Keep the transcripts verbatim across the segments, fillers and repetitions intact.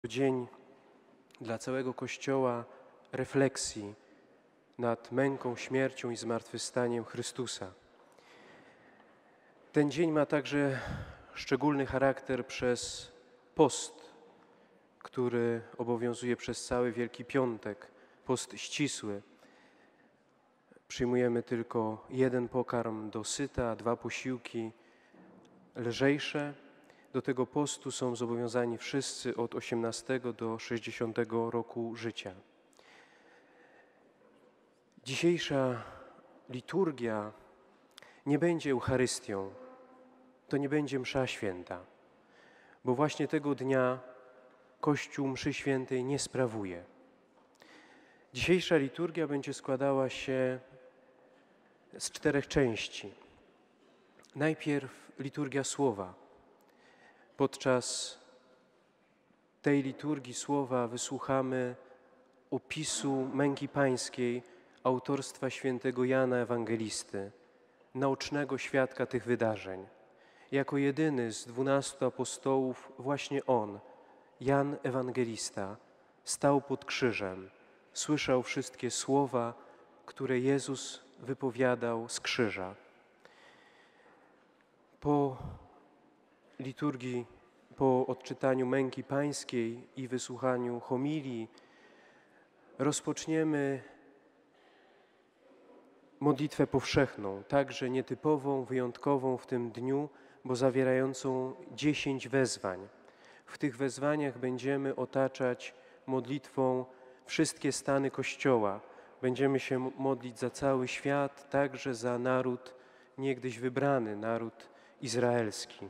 Dzień dla całego Kościoła refleksji nad męką, śmiercią i zmartwychwstaniem Chrystusa. Ten dzień ma także szczególny charakter przez post, który obowiązuje przez cały Wielki Piątek, post ścisły. Przyjmujemy tylko jeden pokarm dosyta, dwa posiłki lżejsze. Do tego postu są zobowiązani wszyscy od osiemnastego do sześćdziesiątego roku życia. Dzisiejsza liturgia nie będzie Eucharystią, to nie będzie msza święta, bo właśnie tego dnia Kościół mszy świętej nie sprawuje. Dzisiejsza liturgia będzie składała się z czterech części. Najpierw liturgia słowa. Podczas tej liturgii słowa wysłuchamy opisu męki pańskiej autorstwa świętego Jana Ewangelisty, naocznego świadka tych wydarzeń. Jako jedyny z dwunastu apostołów właśnie on, Jan Ewangelista, stał pod krzyżem, słyszał wszystkie słowa, które Jezus wypowiadał z krzyża. Po liturgii, po odczytaniu męki pańskiej i wysłuchaniu homilii rozpoczniemy modlitwę powszechną, także nietypową, wyjątkową w tym dniu, bo zawierającą dziesięć wezwań. W tych wezwaniach będziemy otaczać modlitwą wszystkie stany Kościoła. Będziemy się modlić za cały świat, także za naród niegdyś wybrany, naród izraelski.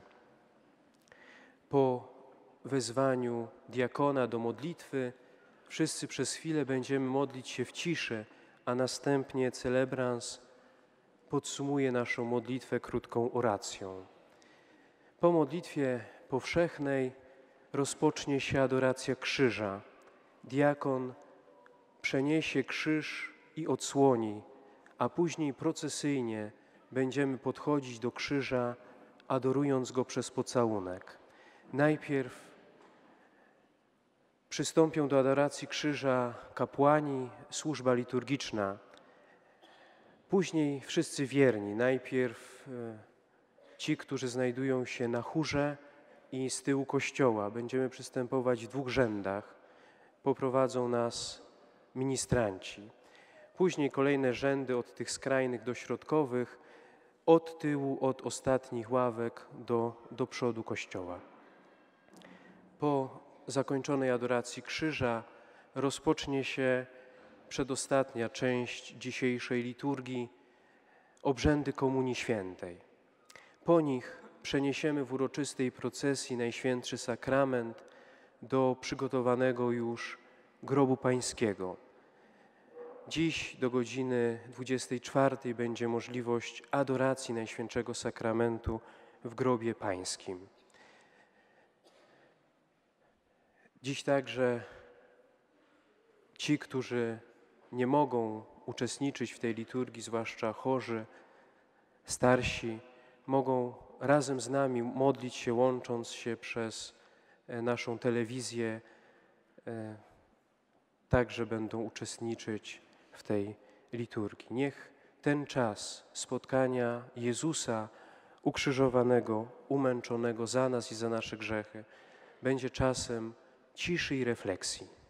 Po wezwaniu diakona do modlitwy wszyscy przez chwilę będziemy modlić się w ciszy, a następnie celebrans podsumuje naszą modlitwę krótką oracją. Po modlitwie powszechnej rozpocznie się adoracja krzyża. Diakon przeniesie krzyż i odsłoni, a później procesyjnie będziemy podchodzić do krzyża, adorując go przez pocałunek. Najpierw przystąpią do adoracji krzyża kapłani, służba liturgiczna. Później wszyscy wierni. Najpierw ci, którzy znajdują się na chórze i z tyłu kościoła. Będziemy przystępować w dwóch rzędach. Poprowadzą nas ministranci. Później kolejne rzędy od tych skrajnych do środkowych, od tyłu, od ostatnich ławek do, do przodu kościoła. Po zakończonej adoracji krzyża rozpocznie się przedostatnia część dzisiejszej liturgii, obrzędy Komunii Świętej. Po nich przeniesiemy w uroczystej procesji Najświętszy Sakrament do przygotowanego już grobu pańskiego. Dziś do godziny dwudziestej czwartej będzie możliwość adoracji Najświętszego Sakramentu w grobie pańskim. Dziś także ci, którzy nie mogą uczestniczyć w tej liturgii, zwłaszcza chorzy, starsi, mogą razem z nami modlić się, łącząc się przez naszą telewizję, także będą uczestniczyć w tej liturgii. Niech ten czas spotkania Jezusa ukrzyżowanego, umęczonego za nas i za nasze grzechy będzie czasem ciszy i refleksji.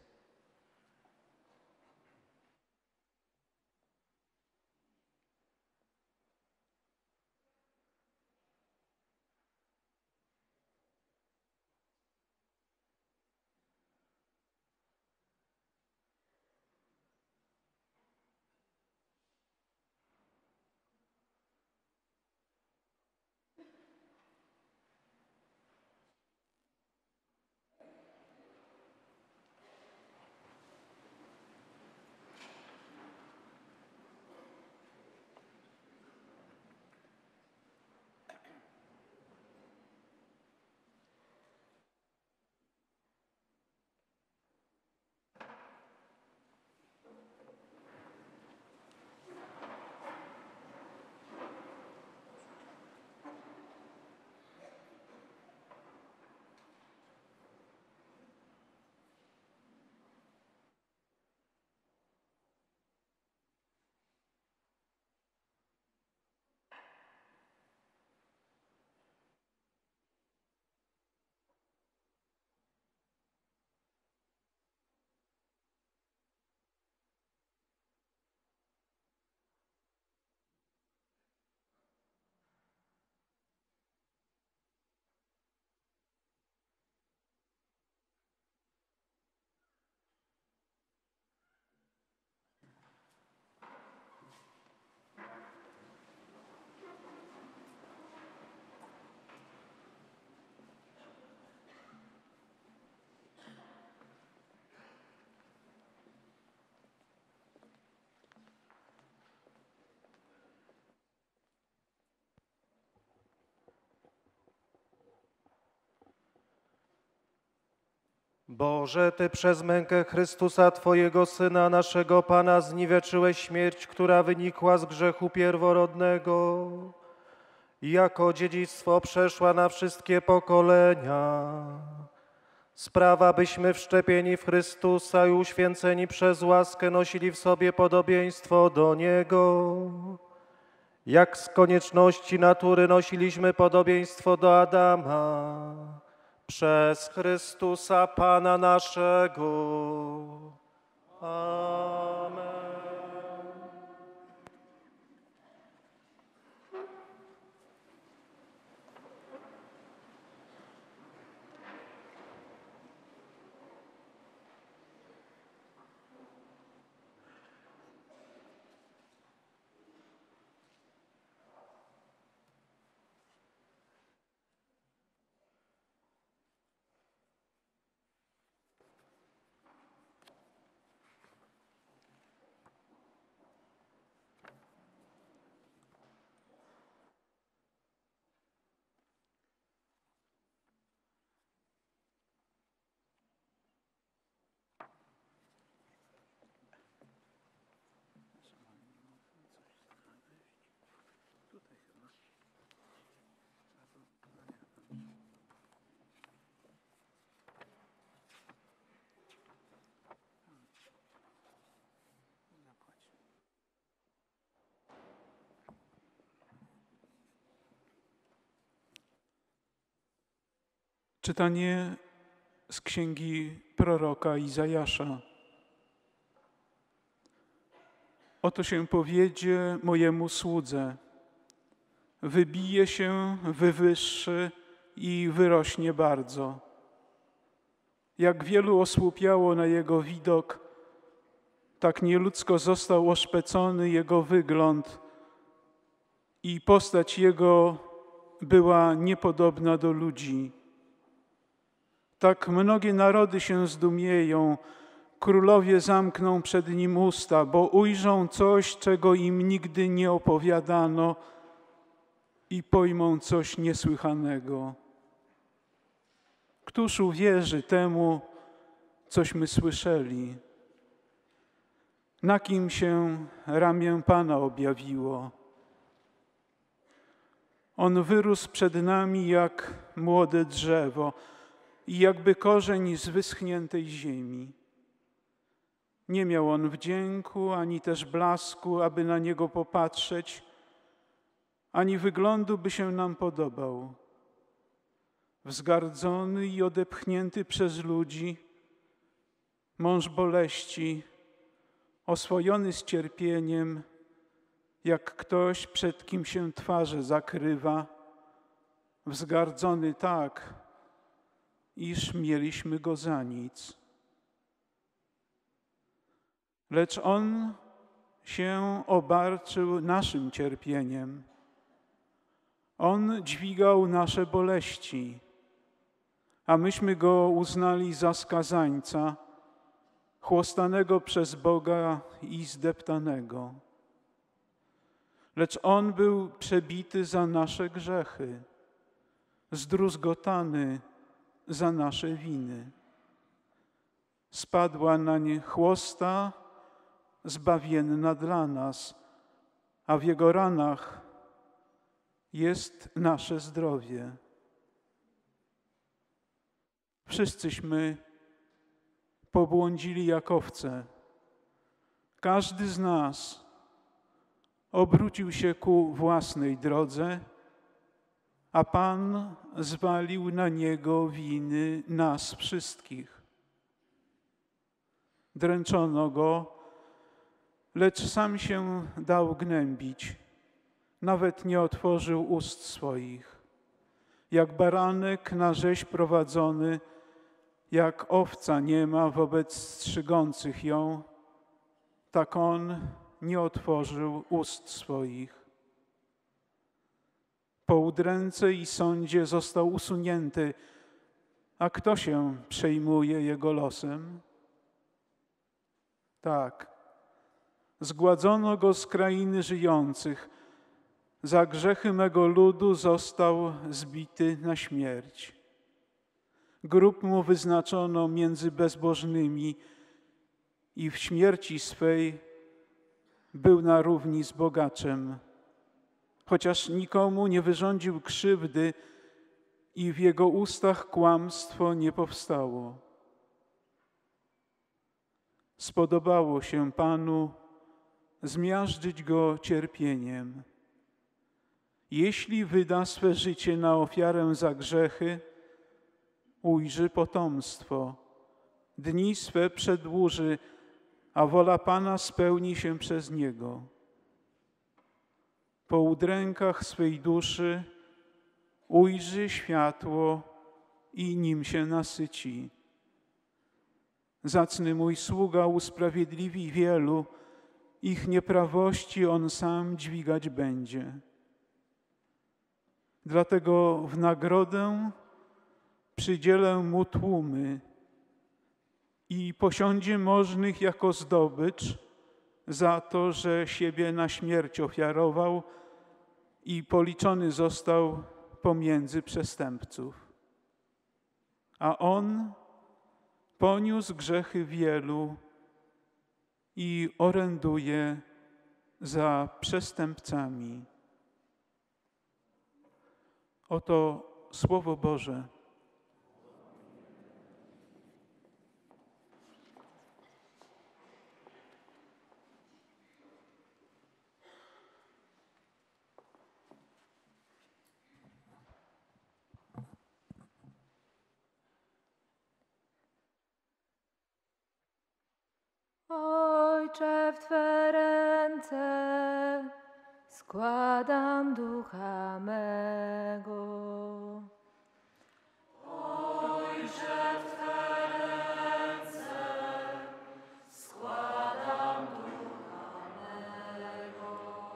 Boże, Ty przez mękę Chrystusa, Twojego Syna, naszego Pana, zniweczyłeś śmierć, która wynikła z grzechu pierworodnego i jako dziedzictwo przeszła na wszystkie pokolenia. Sprawa, byśmy wszczepieni w Chrystusa i uświęceni przez łaskę nosili w sobie podobieństwo do Niego. Jak z konieczności natury nosiliśmy podobieństwo do Adama, przez Chrystusa Pana naszego. Amen. Czytanie z księgi proroka Izajasza. Oto się powiedzie mojemu słudze: wybije się, wywyższy i wyrośnie bardzo. Jak wielu osłupiało na jego widok, tak nieludzko został oszpecony jego wygląd i postać jego była niepodobna do ludzi. Tak mnogie narody się zdumieją, królowie zamkną przed nim usta, bo ujrzą coś, czego im nigdy nie opowiadano i pojmą coś niesłychanego. Któż uwierzy temu, cośmy słyszeli? Na kim się ramię Pana objawiło? On wyrósł przed nami jak młode drzewo i jakby korzeń z wyschniętej ziemi. Nie miał on wdzięku, ani też blasku, aby na niego popatrzeć, ani wyglądu, by się nam podobał. Wzgardzony i odepchnięty przez ludzi, mąż boleści, oswojony z cierpieniem, jak ktoś, przed kim się twarze zakrywa, wzgardzony tak, iż mieliśmy go za nic. Lecz on się obarczył naszym cierpieniem. On dźwigał nasze boleści, a myśmy go uznali za skazańca, chłostanego przez Boga i zdeptanego. Lecz on był przebity za nasze grzechy, zdruzgotany za nasze winy. Spadła nań chłosta zbawienna dla nas, a w jego ranach jest nasze zdrowie. Wszyscyśmy pobłądzili jak owce. Każdy z nas obrócił się ku własnej drodze, a Pan zwalił na niego winy nas wszystkich. Dręczono go, lecz sam się dał gnębić. Nawet nie otworzył ust swoich. Jak baranek na rzeź prowadzony, jak owca niema wobec strzygących ją, tak on nie otworzył ust swoich. Po udręce i sądzie został usunięty, a kto się przejmuje jego losem? Tak, zgładzono go z krainy żyjących, za grzechy mego ludu został zbity na śmierć. Grób mu wyznaczono między bezbożnymi i w śmierci swej był na równi z bogaczem. Chociaż nikomu nie wyrządził krzywdy i w jego ustach kłamstwo nie powstało. Spodobało się Panu zmiażdżyć go cierpieniem. Jeśli wyda swe życie na ofiarę za grzechy, ujrzy potomstwo, dni swe przedłuży, a wola Pana spełni się przez niego. Po udrękach swej duszy ujrzy światło i nim się nasyci. Zacny mój sługa usprawiedliwi wielu, ich nieprawości on sam dźwigać będzie. Dlatego w nagrodę przydzielę mu tłumy i posiądzie możnych jako zdobycz za to, że siebie na śmierć ofiarował i policzony został pomiędzy przestępców. A on poniósł grzechy wielu i oręduje za przestępcami. Oto Słowo Boże. Ojcze, w Twe ręce składam ducha mego. Ojcze, w Twe ręce składam ducha mego.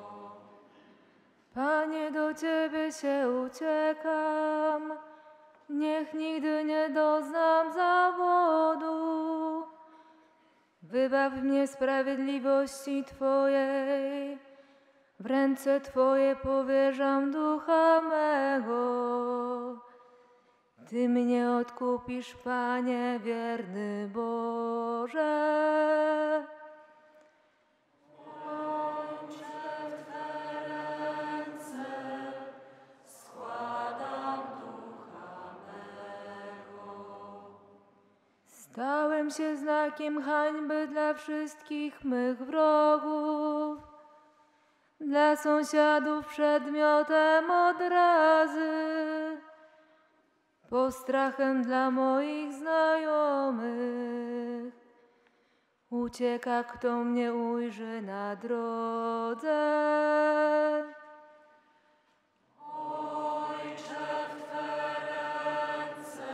Panie, do Ciebie się uciekam, niech nigdy nie doznam zawodu. Wybaw mnie sprawiedliwości Twojej, w ręce Twoje powierzam ducha mego. Ty mnie odkupisz, Panie, wierny Boże. Ojcze, w Twe ręce składam ducha mego. Stałem się znakiem hańby dla wszystkich mych wrogów, dla sąsiadów przedmiotem odrazy, postrachem dla moich znajomych. Ucieka, kto mnie ujrzy na drodze. Ojcze, w Twe ręce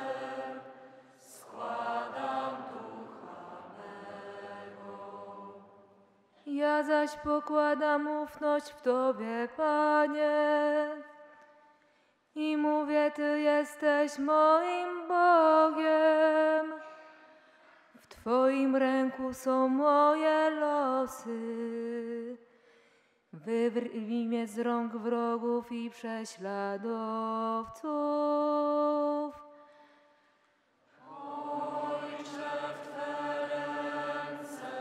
składam ducha mego. Ja zaś pokładam ufność w Tobie, Panie, i mówię, Ty jesteś moim Bogiem. W Twoim ręku są moje losy. Wyrwij mnie z rąk wrogów i prześladowców. Ojcze, w Twe ręce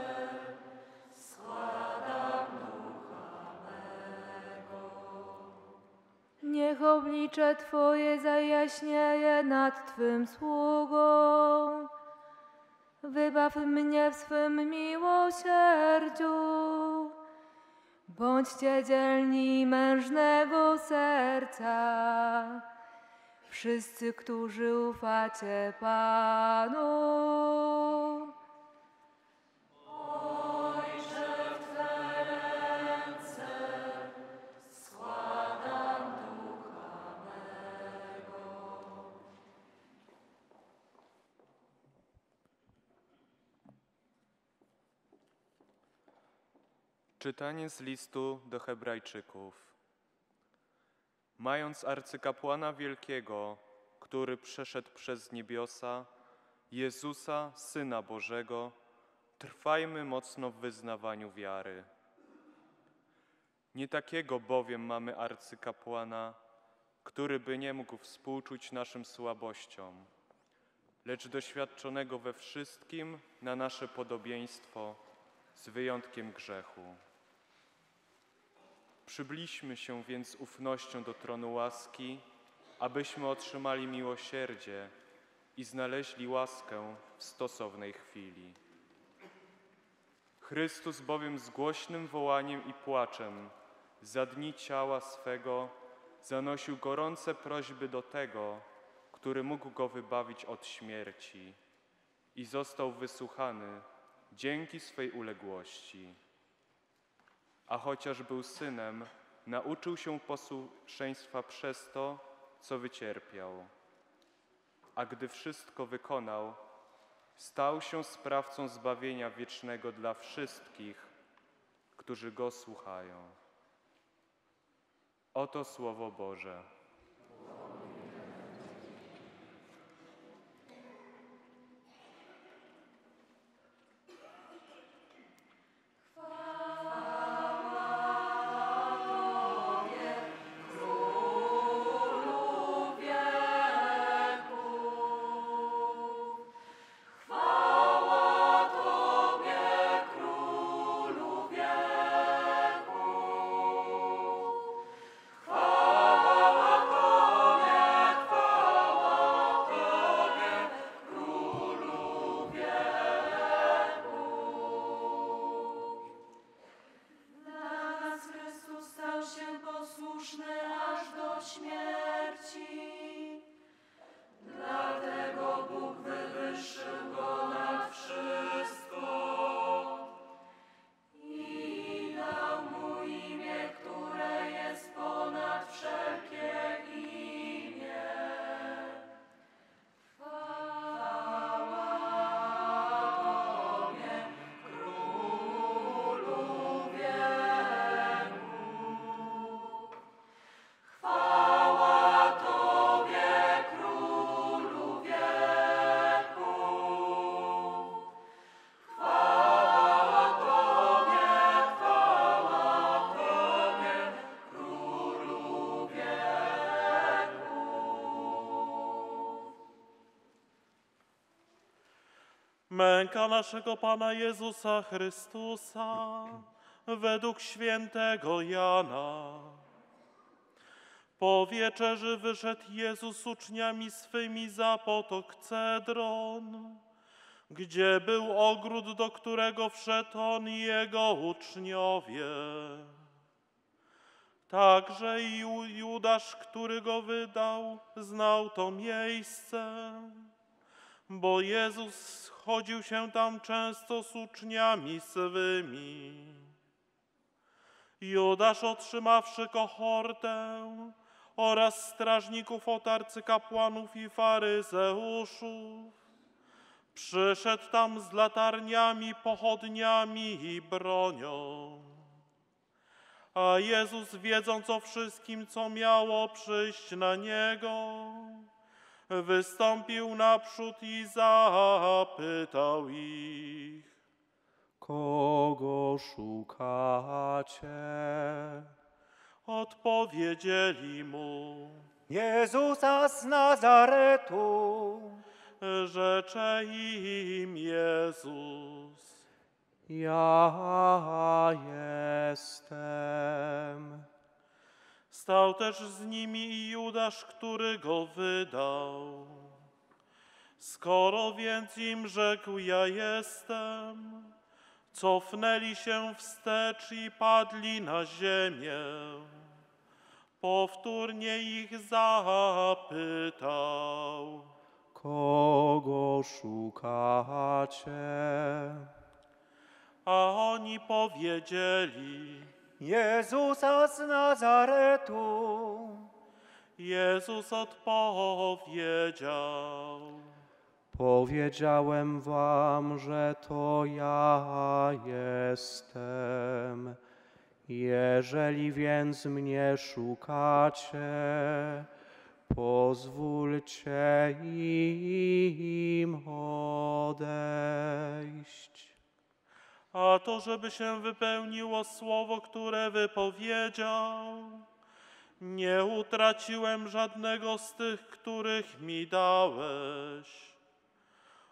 składam ducha mego. Niech oblicze Twoje zajaśnieje nad Twym sługą. Wybaw mnie w swym miłosierdziu. Bądźcie dzielni mężnego serca, wszyscy, którzy ufacie Panu. Ojcze, w Twe ręce składam ducha mego. Czytanie z listu do Hebrajczyków. Mając arcykapłana wielkiego, który przeszedł przez niebiosa, Jezusa, Syna Bożego, trwajmy mocno w wyznawaniu wiary. Nie takiego bowiem mamy arcykapłana, który by nie mógł współczuć naszym słabościom, lecz doświadczonego we wszystkim na nasze podobieństwo, z wyjątkiem grzechu. Przybliżmy się więc z ufnością do tronu łaski, abyśmy otrzymali miłosierdzie i znaleźli łaskę w stosownej chwili. Chrystus bowiem z głośnym wołaniem i płaczem za dni ciała swego zanosił gorące prośby do tego, który mógł go wybawić od śmierci i został wysłuchany dzięki swej uległości. A chociaż był synem, nauczył się posłuszeństwa przez to, co wycierpiał. A gdy wszystko wykonał, stał się sprawcą zbawienia wiecznego dla wszystkich, którzy Go słuchają. Oto Słowo Boże. Męka naszego Pana Jezusa Chrystusa według świętego Jana. Po wieczerzy wyszedł Jezus z uczniami swymi za potok Cedron, gdzie był ogród, do którego wszedł on i jego uczniowie. Także i Judasz, który go wydał, znał to miejsce, bo Jezus chodził się tam często z uczniami swymi. Judasz, otrzymawszy kohortę oraz strażników od arcykapłanów i faryzeuszów, przyszedł tam z latarniami, pochodniami i bronią. A Jezus, wiedząc o wszystkim, co miało przyjść na Niego, wystąpił naprzód i zapytał ich: Kogo szukacie? Odpowiedzieli mu: Jezusa z Nazaretu. Rzecze im Jezus: Ja jestem. Stał też z nimi i Judasz, który go wydał. Skoro więc im rzekł: ja jestem, cofnęli się wstecz i padli na ziemię. Powtórnie ich zapytał: Kogo szukacie? A oni powiedzieli: Jezusa z Nazaretu. Jezus odpowiedział: Powiedziałem wam, że to ja jestem. Jeżeli więc mnie szukacie, pozwólcie im odejść. A to, żeby się wypełniło słowo, które wypowiedział: nie utraciłem żadnego z tych, których mi dałeś,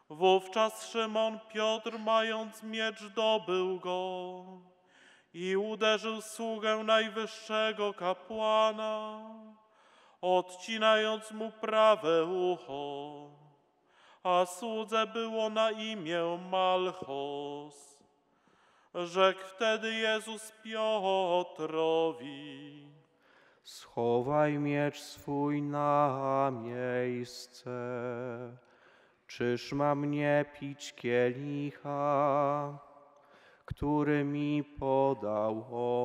Wówczas Szymon Piotr, mając miecz, dobył go i uderzył sługę najwyższego kapłana, odcinając mu prawe ucho, a słudze było na imię Malchos. Rzekł wtedy Jezus Piotrowi: schowaj miecz swój na miejsce. Czyż mam nie pić kielicha, który mi podał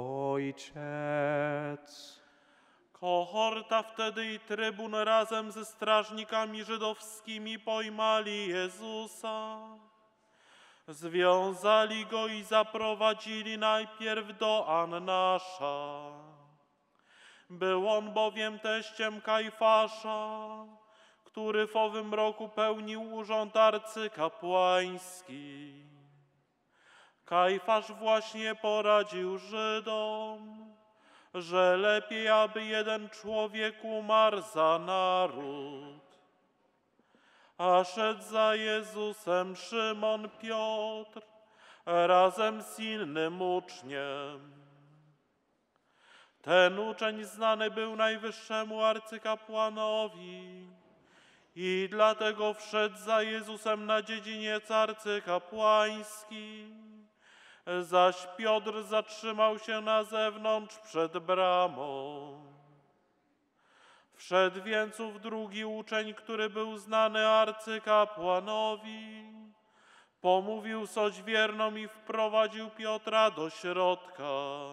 Ojciec? Kohorta wtedy i trybun razem ze strażnikami żydowskimi pojmali Jezusa. Związali go i zaprowadzili najpierw do Annasza. Był on bowiem teściem Kajfasza, który w owym roku pełnił urząd arcykapłański. Kajfasz właśnie poradził Żydom, że lepiej, aby jeden człowiek umarł za naród. A szedł za Jezusem Szymon Piotr razem z innym uczniem. Ten uczeń znany był najwyższemu arcykapłanowi i dlatego wszedł za Jezusem na dziedziniec arcykapłański. Zaś Piotr zatrzymał się na zewnątrz przed bramą. Wszedł więc ów drugi uczeń, który był znany arcykapłanowi, pomówił z odźwierną i wprowadził Piotra do środka.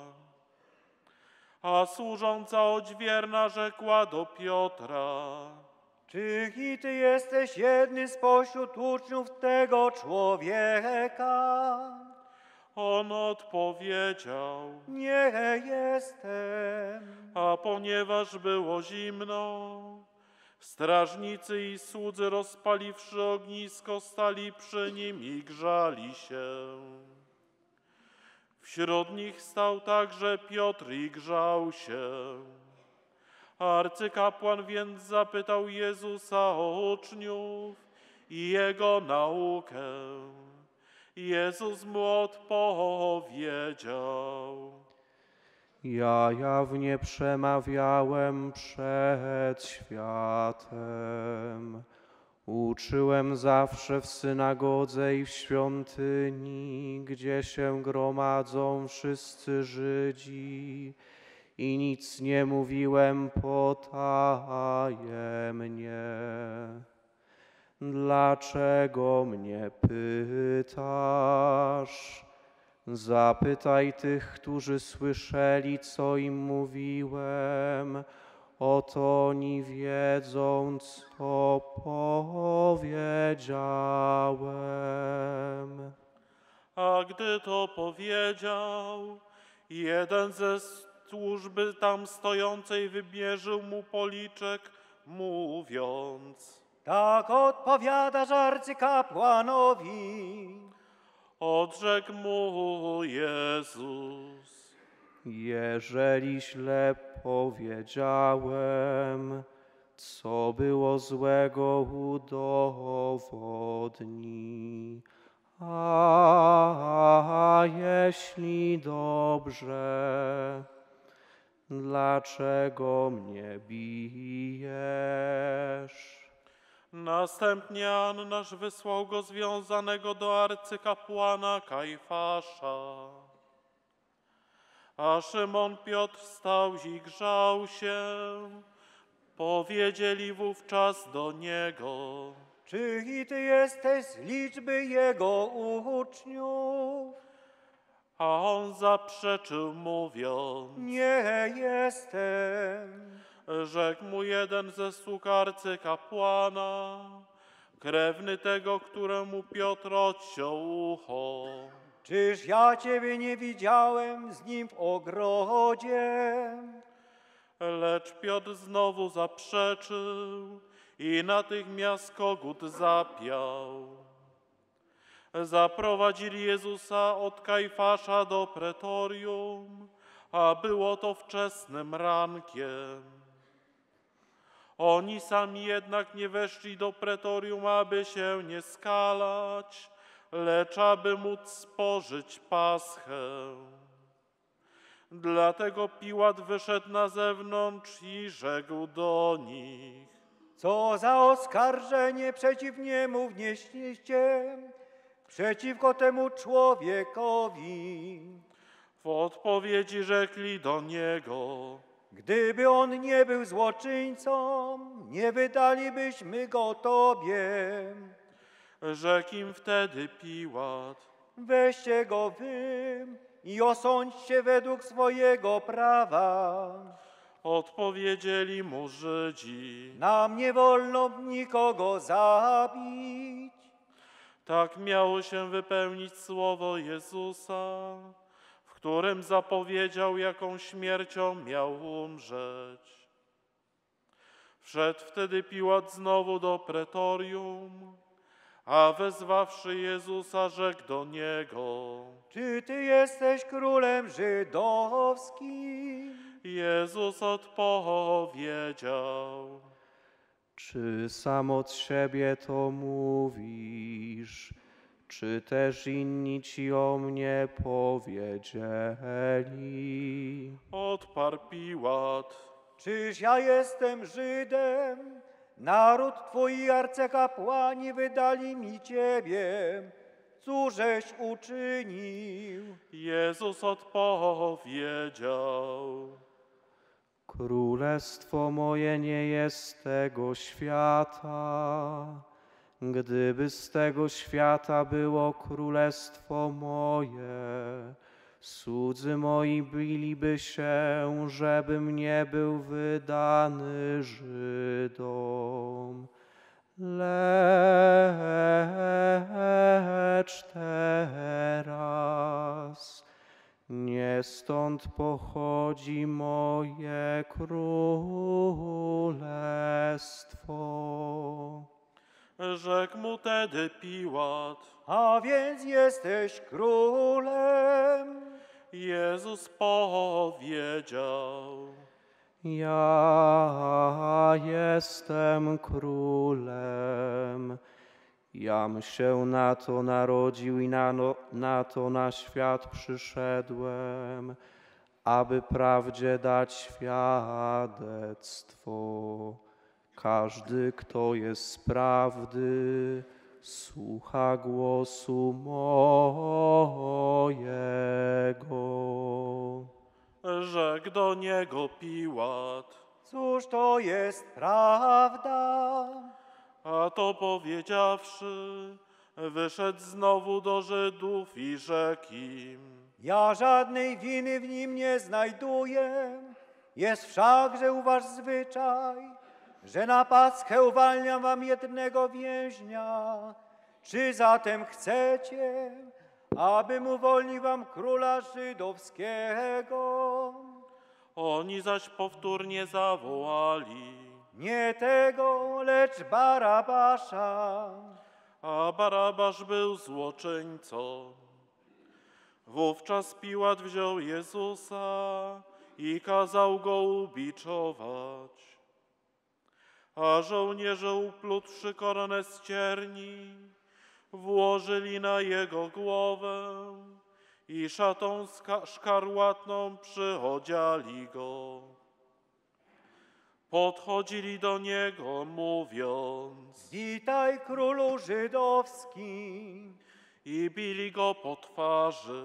A służąca odźwierna rzekła do Piotra: Czy i ty jesteś jednym spośród uczniów tego człowieka? On odpowiedział: Nie jestem. A ponieważ było zimno, strażnicy i słudzy, rozpaliwszy ognisko, stali przy nim i grzali się. Wśród nich stał także Piotr i grzał się. Arcykapłan więc zapytał Jezusa o uczniów i jego naukę. Jezus mu odpowiedział: Ja jawnie przemawiałem przed światem. Uczyłem zawsze w synagodze i w świątyni, gdzie się gromadzą wszyscy Żydzi, i nic nie mówiłem potajemnie. Dlaczego mnie pytasz? Zapytaj tych, którzy słyszeli, co im mówiłem. Oto oni wiedzą, co powiedziałem. A gdy to powiedział, jeden ze służby tam stojącej wymierzył mu policzek, mówiąc: Tak odpowiadasz arcykapłanowi. Odrzekł mu Jezus: Jeżeli źle powiedziałem, co było złego, udowodnij. A jeśli dobrze, dlaczego mnie bijesz? Następnie Annasz wysłał go związanego do arcykapłana Kajfasza. A Szymon Piotr stał i grzał się. Powiedzieli wówczas do niego: Czy i ty jesteś z liczby jego uczniów? A on zaprzeczył, mówiąc: Nie jestem. Rzekł mu jeden ze sług arcykapłana, krewny tego, któremu Piotr odciął ucho: Czyż ja ciebie nie widziałem z nim w ogrodzie? Lecz Piotr znowu zaprzeczył i natychmiast kogut zapiał. Zaprowadzili Jezusa od Kajfasza do pretorium, a było to wczesnym rankiem. Oni sami jednak nie weszli do pretorium, aby się nie skalać, lecz aby móc spożyć Paschę. Dlatego Piłat wyszedł na zewnątrz i rzekł do nich: Co za oskarżenie przeciw niemu wnieśliście, przeciwko temu człowiekowi? W odpowiedzi rzekli do niego: Gdyby on nie był złoczyńcą, nie wydalibyśmy go Tobie. Rzekł im wtedy Piłat: Weźcie go wy i osądźcie według swojego prawa. Odpowiedzieli mu Żydzi: Nam nie wolno nikogo zabić. Tak miało się wypełnić słowo Jezusa, w którym zapowiedział, jaką śmiercią miał umrzeć. Wszedł wtedy Piłat znowu do pretorium, a wezwawszy Jezusa, rzekł do Niego: Czy Ty jesteś królem żydowskim? Jezus odpowiedział: Czy sam od siebie to mówisz, czy też inni ci o mnie powiedzieli? Odparł Piłat: Czyż ja jestem Żydem? Naród Twój i arcykapłani wydali mi Ciebie. Cóżeś uczynił? Jezus odpowiedział: Królestwo moje nie jest z tego świata. Gdyby z tego świata było królestwo moje, słudzy moi biliby się, żebym nie był wydany Żydom. Lecz teraz nie stąd pochodzi moje królestwo. Rzekł mu tedy Piłat: A więc jesteś królem? Jezus powiedział: Ja jestem królem. Jam się na to narodził i na, no, na to na świat przyszedłem, aby prawdzie dać świadectwo. Każdy, kto jest z prawdy, słucha głosu mojego. Rzekł do niego Piłat: Cóż to jest prawda? A to powiedziawszy, wyszedł znowu do Żydów i rzekł im: Ja żadnej winy w nim nie znajduję. Jest wszakże u was zwyczaj, że na Paschę uwalniam wam jednego więźnia. Czy zatem chcecie, abym uwolnił wam króla żydowskiego? Oni zaś powtórnie zawołali: Nie tego, lecz Barabasza. A Barabasz był złoczyńcą. Wówczas Piłat wziął Jezusa i kazał go ubiczować. A żołnierze, uplutwszy koronę z cierni, włożyli na jego głowę i szatą szkarłatną przyodziali go. Podchodzili do niego, mówiąc: Witaj, królu żydowski. I bili go po twarzy.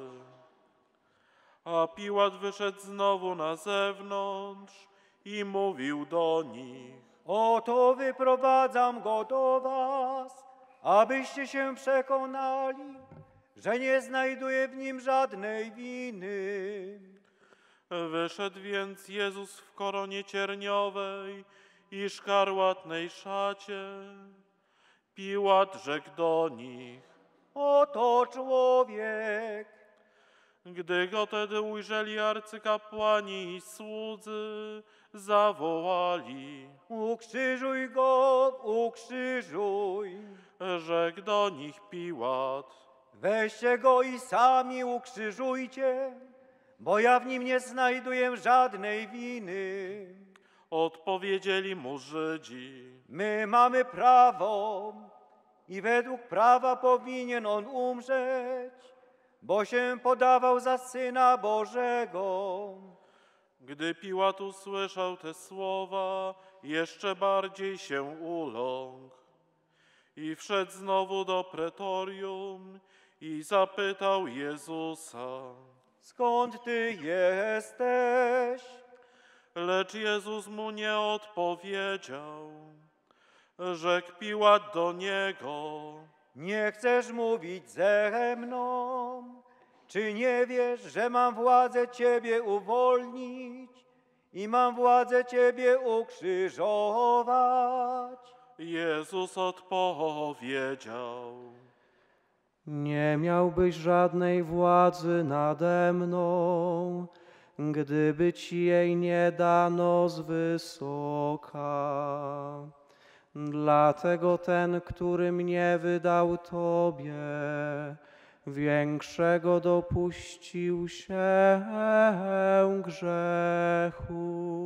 A Piłat wyszedł znowu na zewnątrz i mówił do nich: Oto wyprowadzam go do was, abyście się przekonali, że nie znajduję w nim żadnej winy. Wyszedł więc Jezus w koronie cierniowej i szkarłatnej szacie. Piłat rzekł do nich: Oto człowiek. Gdy go tedy ujrzeli arcykapłani i słudzy, zawołali: Ukrzyżuj go, ukrzyżuj. Rzekł do nich Piłat: Weźcie go i sami ukrzyżujcie, bo ja w nim nie znajduję żadnej winy. Odpowiedzieli mu Żydzi. My mamy prawo i według prawa powinien on umrzeć, bo się podawał za Syna Bożego. Gdy Piłat usłyszał te słowa, jeszcze bardziej się uląkł. I wszedł znowu do pretorium i zapytał Jezusa. Skąd Ty jesteś? Lecz Jezus mu nie odpowiedział. Rzekł Piłat do niego. Nie chcesz mówić ze mną? Czy nie wiesz, że mam władzę Ciebie uwolnić i mam władzę Ciebie ukrzyżować? Jezus odpowiedział. Nie miałbyś żadnej władzy nade mną, gdyby ci jej nie dano z wysoka. Dlatego ten, który mnie wydał Tobie, większego dopuścił się grzechu.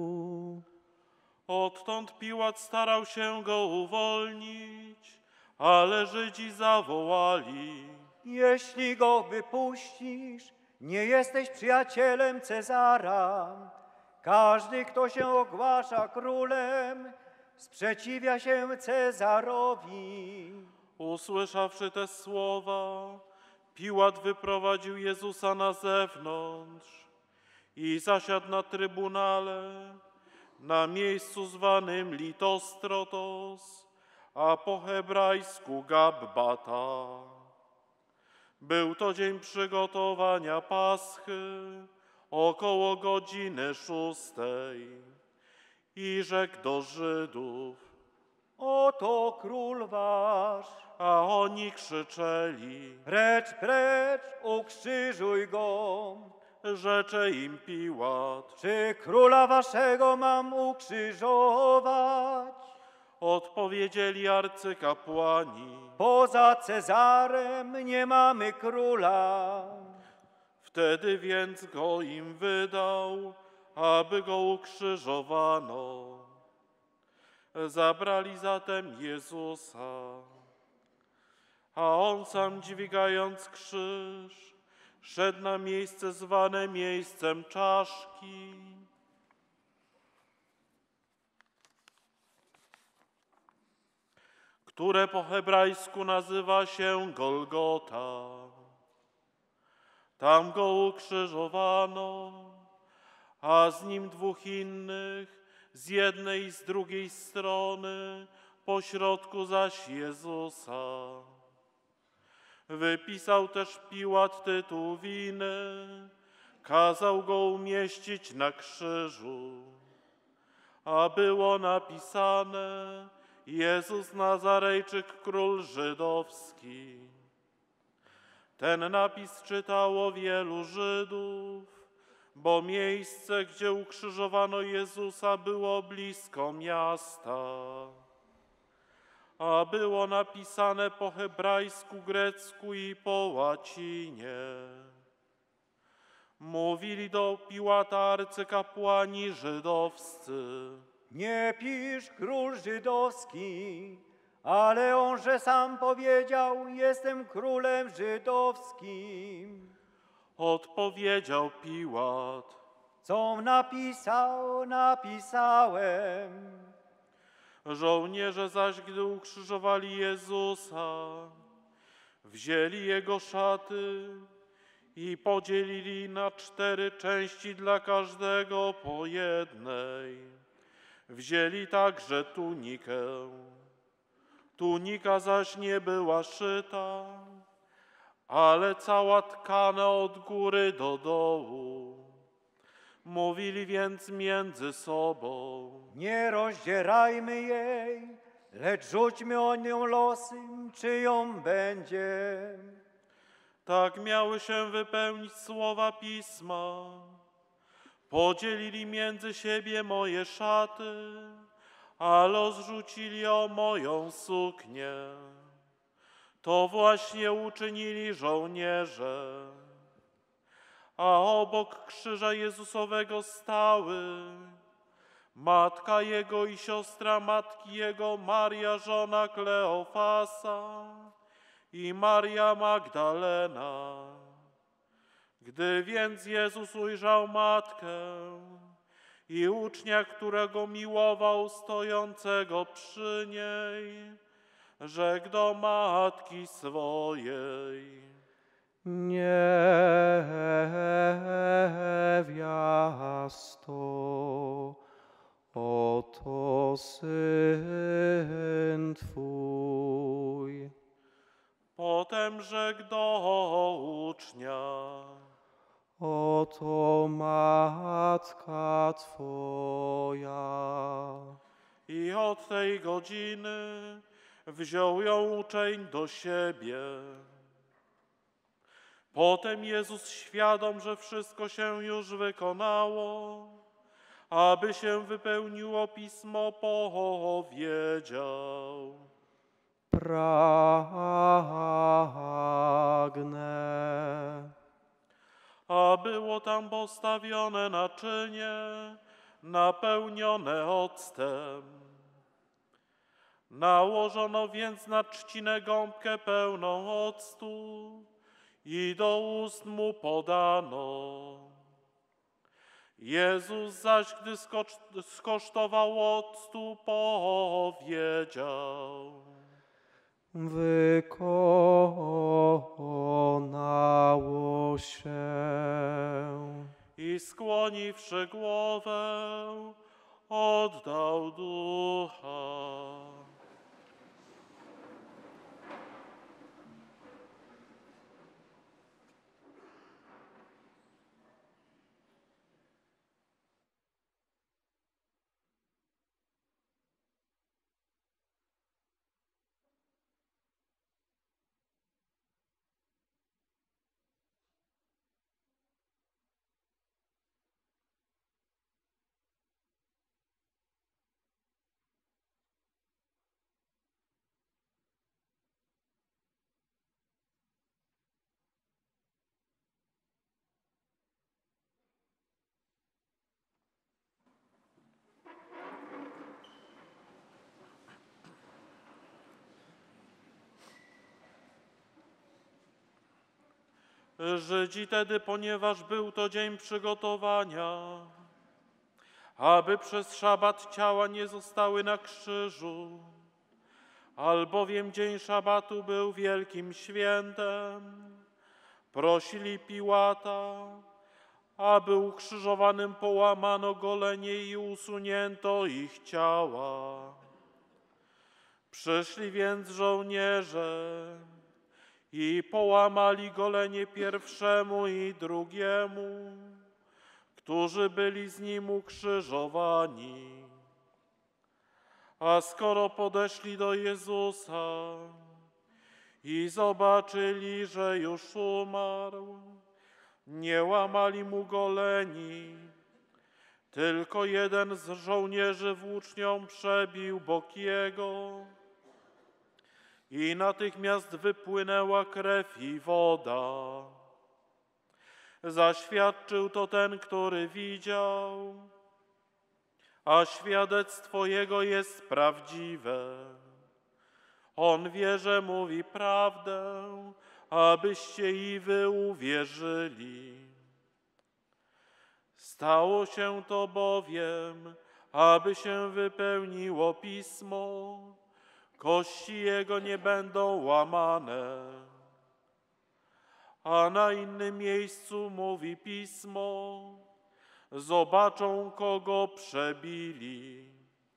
Odtąd Piłat starał się go uwolnić, ale Żydzi zawołali. Jeśli go wypuścisz, nie jesteś przyjacielem Cezara. Każdy, kto się ogłasza królem, sprzeciwia się Cezarowi. Usłyszawszy te słowa, Piłat wyprowadził Jezusa na zewnątrz i zasiadł na trybunale, na miejscu zwanym Litostrotos, a po hebrajsku Gabbata. Był to dzień przygotowania Paschy, około godziny szóstej. I rzekł do Żydów. Oto król wasz. A oni krzyczeli. Precz, precz, ukrzyżuj go. Rzecze im Piłat. Czy króla waszego mam ukrzyżować? Odpowiedzieli arcykapłani. Poza Cezarem nie mamy króla. Wtedy więc go im wydał, aby go ukrzyżowano. Zabrali zatem Jezusa, a on sam dźwigając krzyż, szedł na miejsce zwane miejscem czaszki. Które po hebrajsku nazywa się Golgota. Tam go ukrzyżowano, a z nim dwóch innych, z jednej i z drugiej strony, pośrodku zaś Jezusa. Wypisał też Piłat tytuł winy, kazał go umieścić na krzyżu, a było napisane: Jezus Nazarejczyk, król żydowski. Ten napis czytało wielu Żydów, bo miejsce, gdzie ukrzyżowano Jezusa, było blisko miasta. A było napisane po hebrajsku, grecku i po łacinie. Mówili do Piłata arcykapłani żydowscy. Nie pisz król żydowski, ale onże sam powiedział, jestem królem żydowskim. Odpowiedział Piłat. Com napisał, napisałem. Żołnierze zaś, gdy ukrzyżowali Jezusa, wzięli Jego szaty i podzielili na cztery części dla każdego po jednej. Wzięli także tunikę. Tunika zaś nie była szyta, ale cała tkana od góry do dołu. Mówili więc między sobą. Nie rozdzierajmy jej, lecz rzućmy o nią losy, czyją będzie. Tak miały się wypełnić słowa Pisma. Podzielili między siebie moje szaty, a los rzucili o moją suknię. To właśnie uczynili żołnierze. A obok krzyża Jezusowego stały matka jego i siostra matki jego, Maria, żona Kleofasa i Maria Magdalena. Gdy więc Jezus ujrzał matkę i ucznia, którego miłował, stojącego przy niej, rzekł do matki swojej: Niewiasto, oto syn Twój. Potem rzekł do ucznia: Oto matka Twoja. I od tej godziny wziął ją uczeń do siebie. Potem Jezus, świadom, że wszystko się już wykonało, aby się wypełniło Pismo, powiedział: Pragnę. A było tam postawione naczynie napełnione octem. Nałożono więc na trzcinę gąbkę pełną octu i do ust mu podano. Jezus zaś, gdy skosztował octu, powiedział: Wykonało się. I skłoniwszy głowę, oddał ducha. Żydzi tedy, ponieważ był to dzień przygotowania, aby przez szabat ciała nie zostały na krzyżu, albowiem dzień szabatu był wielkim świętem, prosili Piłata, aby ukrzyżowanym połamano golenie i usunięto ich ciała. Przyszli więc żołnierze i połamali golenie pierwszemu i drugiemu, którzy byli z nim ukrzyżowani. A skoro podeszli do Jezusa i zobaczyli, że już umarł, nie łamali mu goleni, tylko jeden z żołnierzy włócznią przebił bok jego i natychmiast wypłynęła krew i woda. Zaświadczył to ten, który widział, a świadectwo jego jest prawdziwe. On wie, że mówi prawdę, abyście i wy uwierzyli. Stało się to bowiem, aby się wypełniło Pismo, kości jego nie będą łamane. A na innym miejscu mówi Pismo: zobaczą, kogo przebili.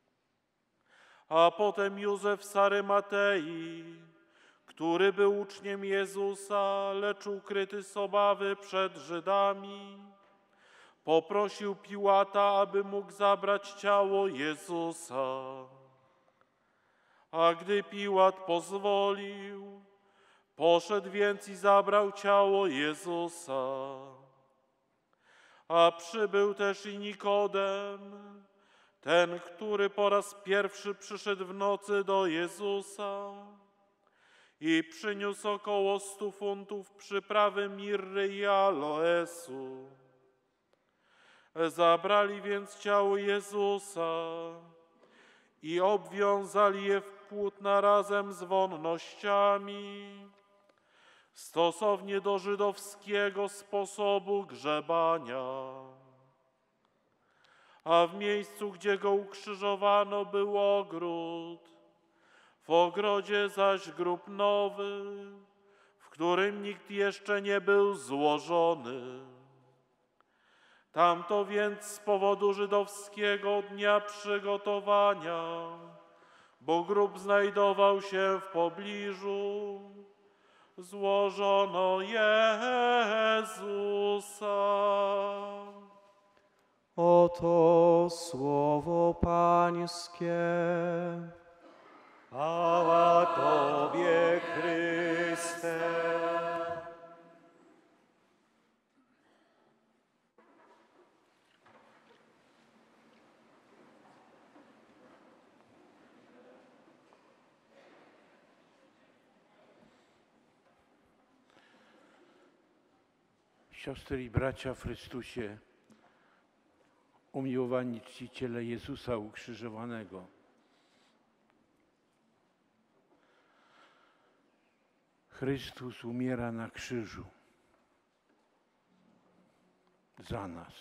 A potem Józef z Arymatei, który był uczniem Jezusa, lecz ukryty z obawy przed Żydami, poprosił Piłata, aby mógł zabrać ciało Jezusa. A gdy Piłat pozwolił, poszedł więc i zabrał ciało Jezusa. A przybył też i Nikodem, ten, który po raz pierwszy przyszedł w nocy do Jezusa i przyniósł około stu funtów przyprawy mirry i aloesu. Zabrali więc ciało Jezusa i obwiązali je w płótna razem z wonnościami, stosownie do żydowskiego sposobu grzebania. A w miejscu, gdzie go ukrzyżowano, był ogród, w ogrodzie zaś grób nowy, w którym nikt jeszcze nie był złożony. Tamto więc z powodu żydowskiego dnia przygotowania, bo grób znajdował się w pobliżu, złożono Jezusa. Oto słowo Pańskie. Chwała Tobie, Chryste. Siostry i bracia w Chrystusie, umiłowani czciciele Jezusa ukrzyżowanego. Chrystus umiera na krzyżu za nas.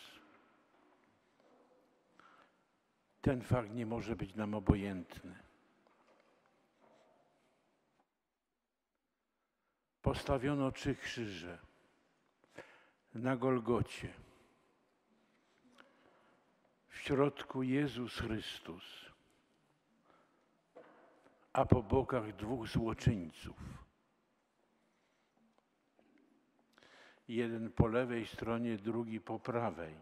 Ten fakt nie może być nam obojętny. Postawiono trzy krzyże na Golgocie. W środku Jezus Chrystus, a po bokach dwóch złoczyńców. Jeden po lewej stronie, drugi po prawej.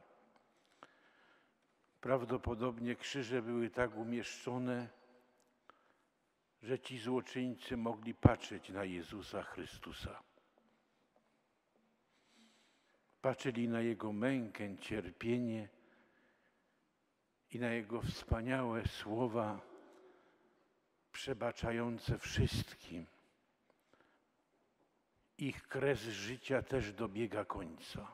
Prawdopodobnie krzyże były tak umieszczone, że ci złoczyńcy mogli patrzeć na Jezusa Chrystusa. Patrzyli na Jego mękę, cierpienie i na Jego wspaniałe słowa przebaczające wszystkim. Ich kres życia też dobiega końca.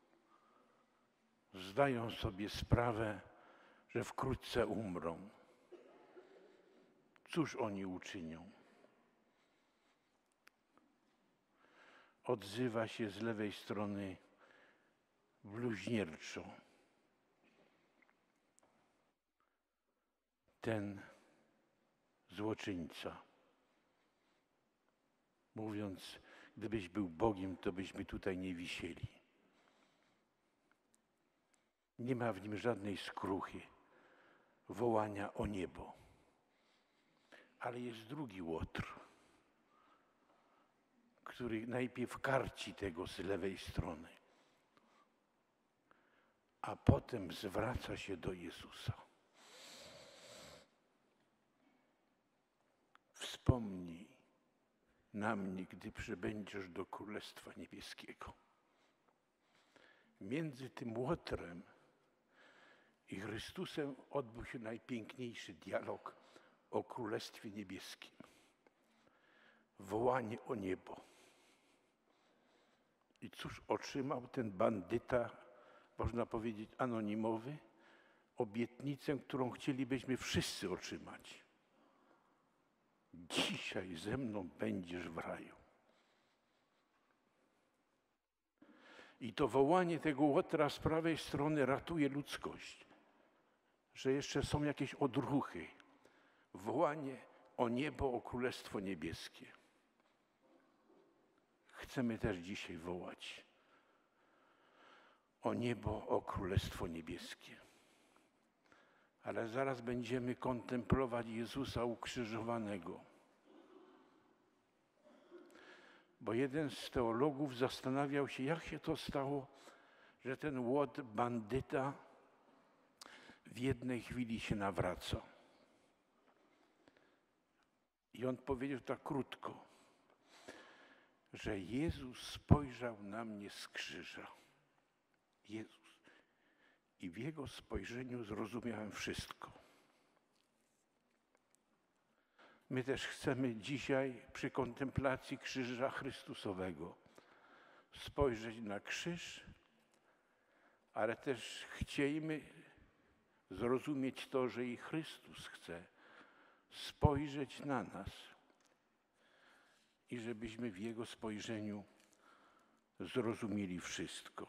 Zdają sobie sprawę, że wkrótce umrą. Cóż oni uczynią? Odzywa się z lewej strony bluźnierczo ten złoczyńca, mówiąc: gdybyś był Bogiem, to byśmy tutaj nie wisieli. Nie ma w nim żadnej skruchy, wołania o niebo. Ale jest drugi łotr, który najpierw karci tego z lewej strony, a potem zwraca się do Jezusa. Wspomnij na mnie, gdy przybędziesz do Królestwa Niebieskiego. Między tym łotrem i Chrystusem odbył się najpiękniejszy dialog o Królestwie Niebieskim. Wołanie o niebo. I cóż otrzymał ten bandyta, można powiedzieć anonimowy? Obietnicę, którą chcielibyśmy wszyscy otrzymać. Dzisiaj ze mną będziesz w raju. I to wołanie tego łotra z prawej strony ratuje ludzkość, że jeszcze są jakieś odruchy. Wołanie o niebo, o Królestwo Niebieskie. Chcemy też dzisiaj wołać o niebo, o Królestwo Niebieskie. Ale zaraz będziemy kontemplować Jezusa ukrzyżowanego. Bo jeden z teologów zastanawiał się, jak się to stało, że ten łot bandyta w jednej chwili się nawraca. I on powiedział tak krótko, że Jezus spojrzał na mnie z krzyża. Jezus. I w Jego spojrzeniu zrozumiałem wszystko. My też chcemy dzisiaj przy kontemplacji krzyża Chrystusowego spojrzeć na krzyż, ale też chciejmy zrozumieć to, że i Chrystus chce spojrzeć na nas i żebyśmy w Jego spojrzeniu zrozumieli wszystko.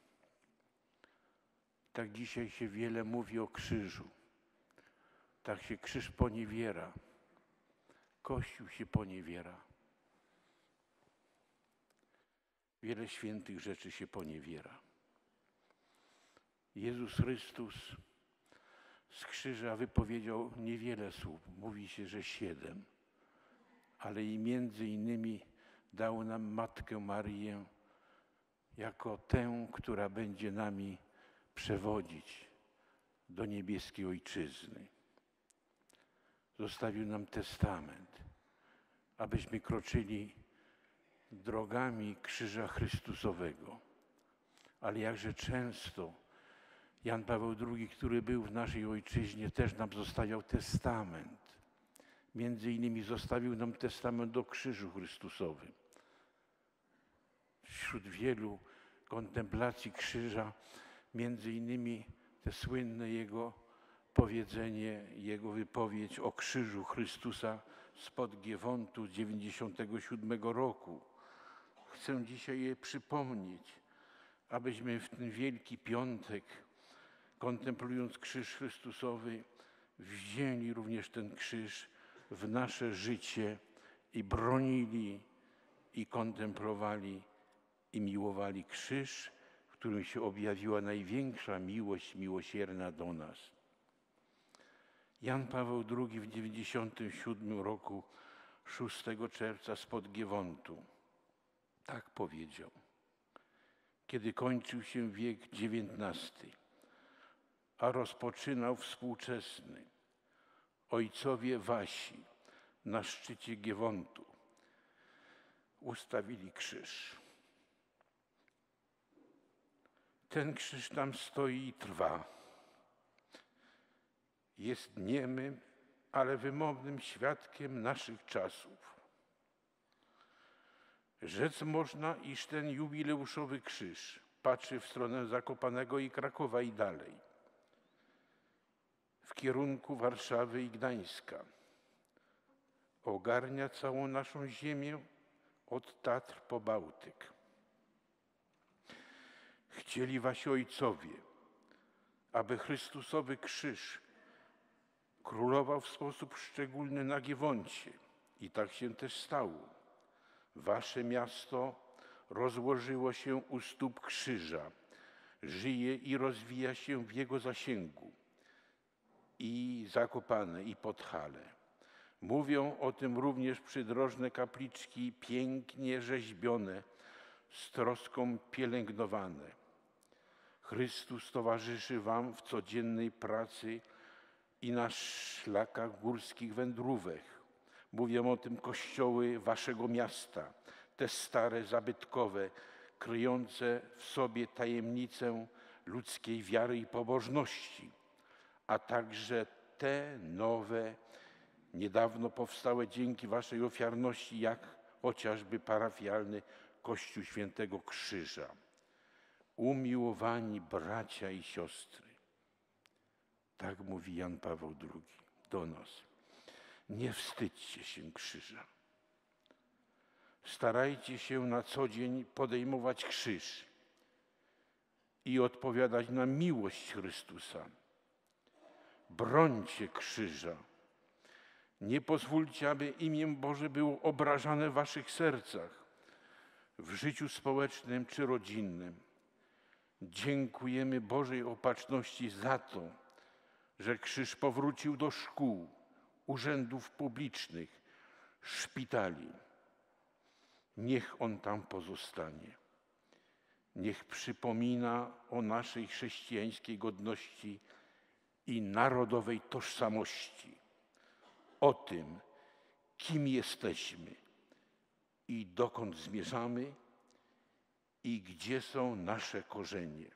Tak dzisiaj się wiele mówi o krzyżu. Tak się krzyż poniewiera. Kościół się poniewiera. Wiele świętych rzeczy się poniewiera. Jezus Chrystus z krzyża wypowiedział niewiele słów. Mówi się, że siedem. Ale i między innymi dał nam Matkę Maryję jako tę, która będzie nami przewodzić do niebieskiej Ojczyzny. Zostawił nam testament, abyśmy kroczyli drogami krzyża Chrystusowego. Ale jakże często Jan Paweł drugi, który był w naszej Ojczyźnie, też nam zostawiał testament. Między innymi zostawił nam testament o krzyżu Chrystusowym. Wśród wielu kontemplacji krzyża, między innymi te słynne jego powiedzenie, jego wypowiedź o krzyżu Chrystusa spod Giewontu z dziewięćdziesiątego siódmego roku. Chcę dzisiaj je przypomnieć, abyśmy w ten Wielki Piątek, kontemplując krzyż Chrystusowy, wzięli również ten krzyż w nasze życie i bronili, i kontemplowali, i miłowali krzyż, w którym się objawiła największa miłość miłosierna do nas. Jan Paweł drugi w dziewięćdziesiątym siódmym roku, szóstego czerwca spod Giewontu, tak powiedział. Kiedy kończył się wiek dziewiętnasty, a rozpoczynał współczesny, ojcowie wasi na szczycie Giewontu ustawili krzyż. Ten krzyż tam stoi i trwa. Jest niemym, ale wymownym świadkiem naszych czasów. Rzec można, iż ten jubileuszowy krzyż patrzy w stronę Zakopanego i Krakowa i dalej, w kierunku Warszawy i Gdańska. Ogarnia całą naszą ziemię od Tatr po Bałtyk. Chcieli wasi ojcowie, aby Chrystusowy krzyż królował w sposób szczególny na Giewoncie i tak się też stało. Wasze miasto rozłożyło się u stóp krzyża, żyje i rozwija się w jego zasięgu. I Zakopane, i Podhale. Mówią o tym również przydrożne kapliczki, pięknie rzeźbione, z troską pielęgnowane. Chrystus towarzyszy wam w codziennej pracy i na szlakach górskich wędrówek. Mówią o tym kościoły waszego miasta, te stare, zabytkowe, kryjące w sobie tajemnicę ludzkiej wiary i pobożności, a także te nowe, niedawno powstałe dzięki waszej ofiarności, jak chociażby parafialny Kościół Świętego Krzyża. Umiłowani bracia i siostry, tak mówi Jan Paweł drugi do nas. Nie wstydźcie się krzyża. Starajcie się na co dzień podejmować krzyż i odpowiadać na miłość Chrystusa. Brońcie krzyża. Nie pozwólcie, aby imię Boże było obrażane w waszych sercach, w życiu społecznym czy rodzinnym. Dziękujemy Bożej Opatrzności za to, że krzyż powrócił do szkół, urzędów publicznych, szpitali. Niech on tam pozostanie. Niech przypomina o naszej chrześcijańskiej godności i narodowej tożsamości, o tym, kim jesteśmy i dokąd zmierzamy i gdzie są nasze korzenie.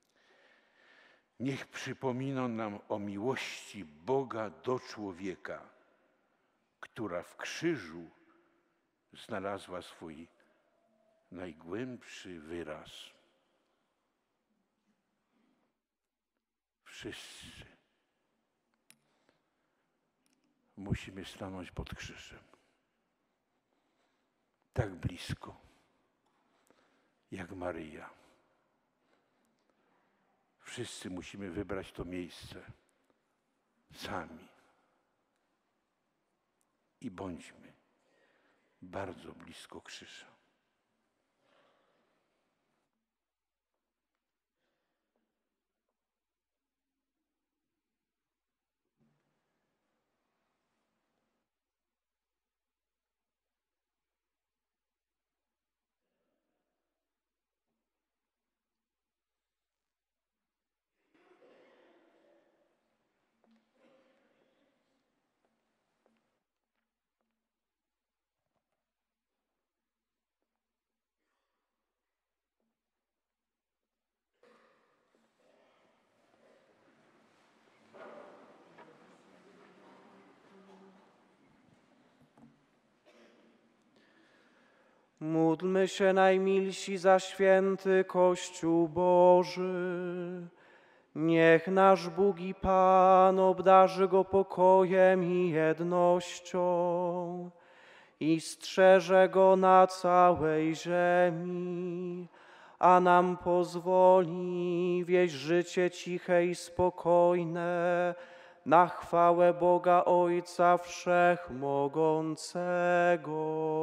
Niech przypomina nam o miłości Boga do człowieka, która w krzyżu znalazła swój najgłębszy wyraz. wszyscy musimy stanąć pod krzyżem. Tak blisko, jak Maryja. Wszyscy musimy wybrać to miejsce sami. I bądźmy bardzo blisko krzyża. Módlmy się, najmilsi, za święty Kościół Boży. Niech nasz Bóg i Pan obdarzy go pokojem i jednością i strzeże go na całej ziemi, a nam pozwoli wieść życie ciche i spokojne na chwałę Boga Ojca Wszechmogącego.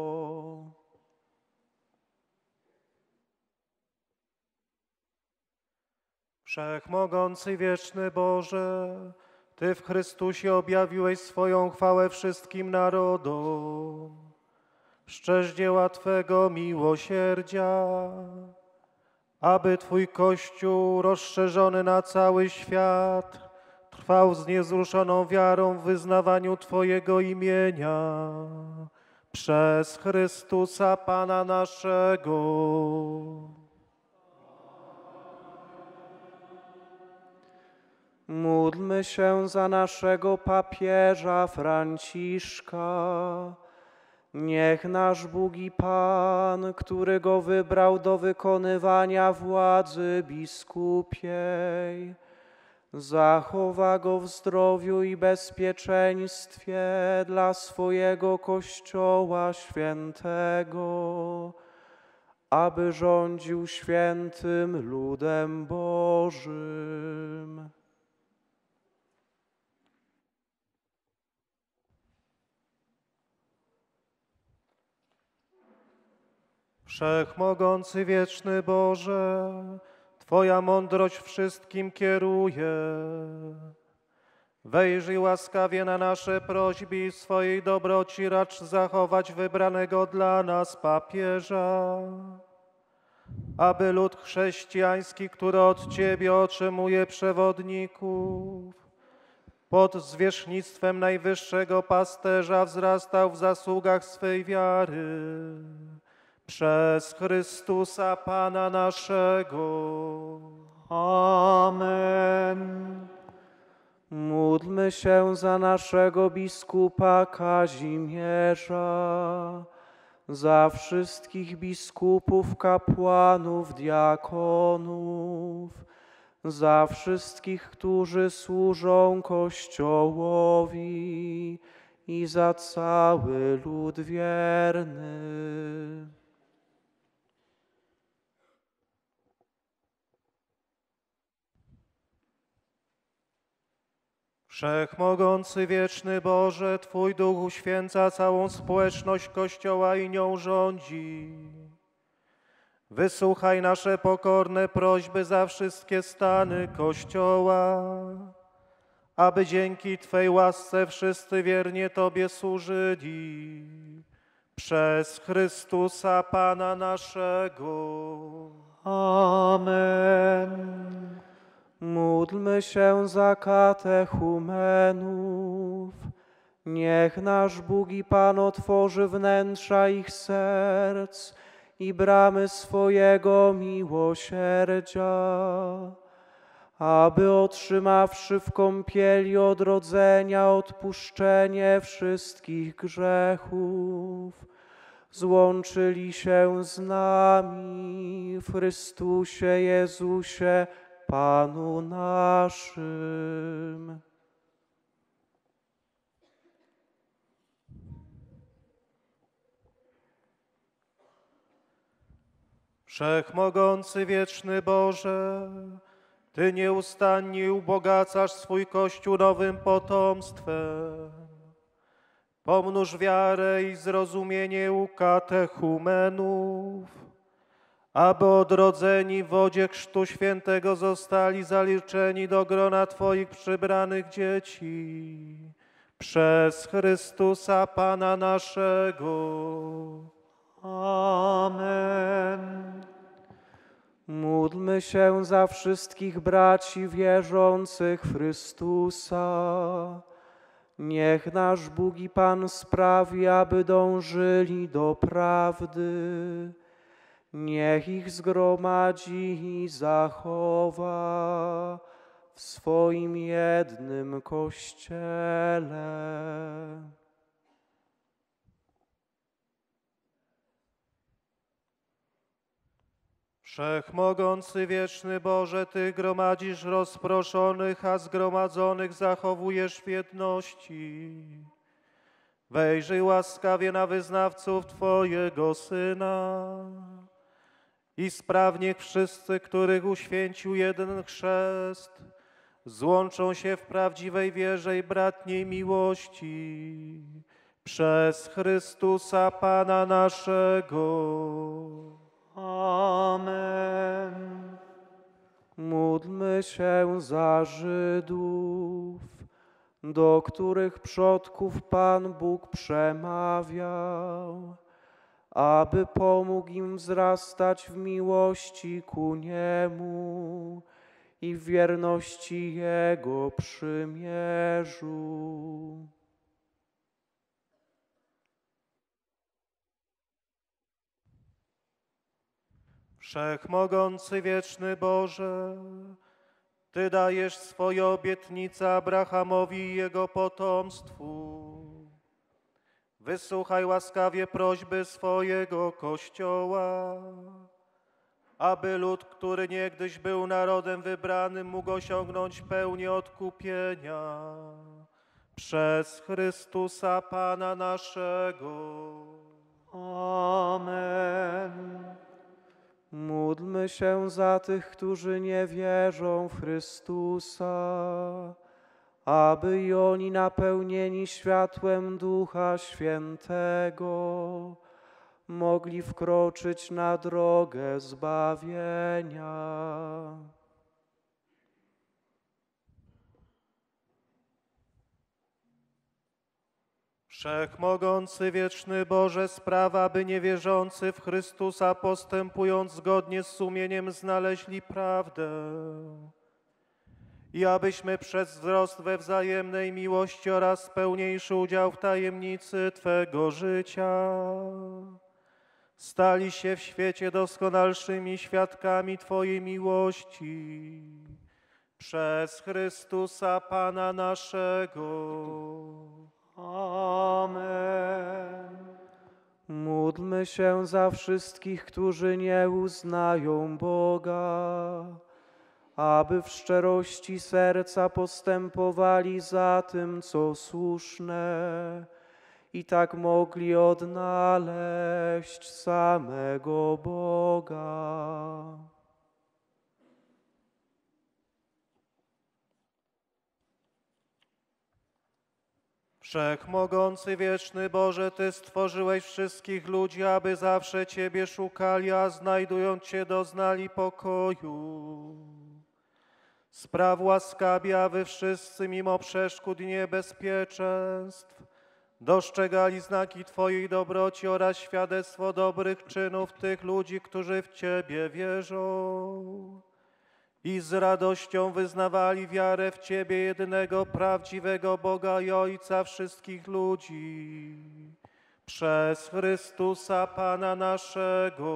Wszechmogący, wieczny Boże, Ty w Chrystusie objawiłeś swoją chwałę wszystkim narodom. Szczerz dzieła Twego miłosierdzia, aby Twój Kościół rozszerzony na cały świat trwał z niezruszoną wiarą w wyznawaniu Twojego imienia przez Chrystusa Pana naszego. Módlmy się za naszego papieża Franciszka. Niech nasz Bóg i Pan, który go wybrał do wykonywania władzy biskupiej, zachowa go w zdrowiu i bezpieczeństwie dla swojego Kościoła świętego, aby rządził świętym ludem Bożym. Wszechmogący, wieczny Boże, Twoja mądrość wszystkim kieruje. Wejrzyj łaskawie na nasze prośby i w swojej dobroci racz zachować wybranego dla nas papieża, aby lud chrześcijański, który od Ciebie otrzymuje przewodników, pod zwierzchnictwem najwyższego pasterza wzrastał w zasługach swej wiary. Przez Chrystusa Pana naszego. Amen. Módlmy się za naszego biskupa Kazimierza, za wszystkich biskupów, kapłanów, diakonów, za wszystkich, którzy służą Kościołowi i za cały lud wierny. Wszechmogący, wieczny Boże, Twój Duch uświęca całą społeczność Kościoła i nią rządzi. Wysłuchaj nasze pokorne prośby za wszystkie stany Kościoła, aby dzięki Twej łasce wszyscy wiernie Tobie służyli. Przez Chrystusa Pana naszego. Amen. Módlmy się za katechumenów. Niech nasz Bóg i Pan otworzy wnętrza ich serc i bramy swojego miłosierdzia, aby otrzymawszy w kąpieli odrodzenia odpuszczenie wszystkich grzechów, złączyli się z nami w Chrystusie Jezusie, Panu naszym. Wszechmogący, wieczny Boże, Ty nieustannie ubogacasz swój Kościół nowym potomstwem. Pomnóż wiarę i zrozumienie u katechumenów, aby odrodzeni w wodzie Chrztu Świętego zostali zaliczeni do grona Twoich przybranych dzieci. Przez Chrystusa Pana naszego. Amen. Módlmy się za wszystkich braci wierzących w Chrystusa. Niech nasz Bóg i Pan sprawi, aby dążyli do prawdy. Niech ich zgromadzi i zachowa w swoim jednym Kościele. Wszechmogący, wieczny Boże, Ty gromadzisz rozproszonych, a zgromadzonych zachowujesz w jedności. Wejrzyj łaskawie na wyznawców Twojego Syna i spraw, niech wszyscy, których uświęcił jeden chrzest, złączą się w prawdziwej wierze i bratniej miłości przez Chrystusa Pana naszego. Amen. Módlmy się za Żydów, do których przodków Pan Bóg przemawiał, aby pomógł im wzrastać w miłości ku Niemu i w wierności Jego przymierzu. Wszechmogący, wieczny Boże, Ty dajesz swoje obietnice Abrahamowi i jego potomstwu. Wysłuchaj łaskawie prośby swojego Kościoła, aby lud, który niegdyś był narodem wybranym, mógł osiągnąć pełnię odkupienia przez Chrystusa Pana naszego. Amen. Módlmy się za tych, którzy nie wierzą w Chrystusa, aby i oni napełnieni światłem Ducha Świętego mogli wkroczyć na drogę zbawienia. Wszechmogący, wieczny Boże, spraw, aby niewierzący w Chrystusa, postępując zgodnie z sumieniem, znaleźli prawdę i abyśmy przez wzrost we wzajemnej miłości oraz pełniejszy udział w tajemnicy Twego życia stali się w świecie doskonalszymi świadkami Twojej miłości przez Chrystusa Pana naszego. Amen. Módlmy się za wszystkich, którzy nie uznają Boga, aby w szczerości serca postępowali za tym, co słuszne i tak mogli odnaleźć samego Boga. Wszechmogący, wieczny Boże, Ty stworzyłeś wszystkich ludzi, aby zawsze Ciebie szukali, a znajdując Cię doznali pokoju. Spraw łaskawie, aby wszyscy mimo przeszkód i niebezpieczeństw dostrzegali znaki Twojej dobroci oraz świadectwo dobrych czynów tych ludzi, którzy w Ciebie wierzą i z radością wyznawali wiarę w Ciebie, jedynego prawdziwego Boga i Ojca wszystkich ludzi, przez Chrystusa Pana naszego.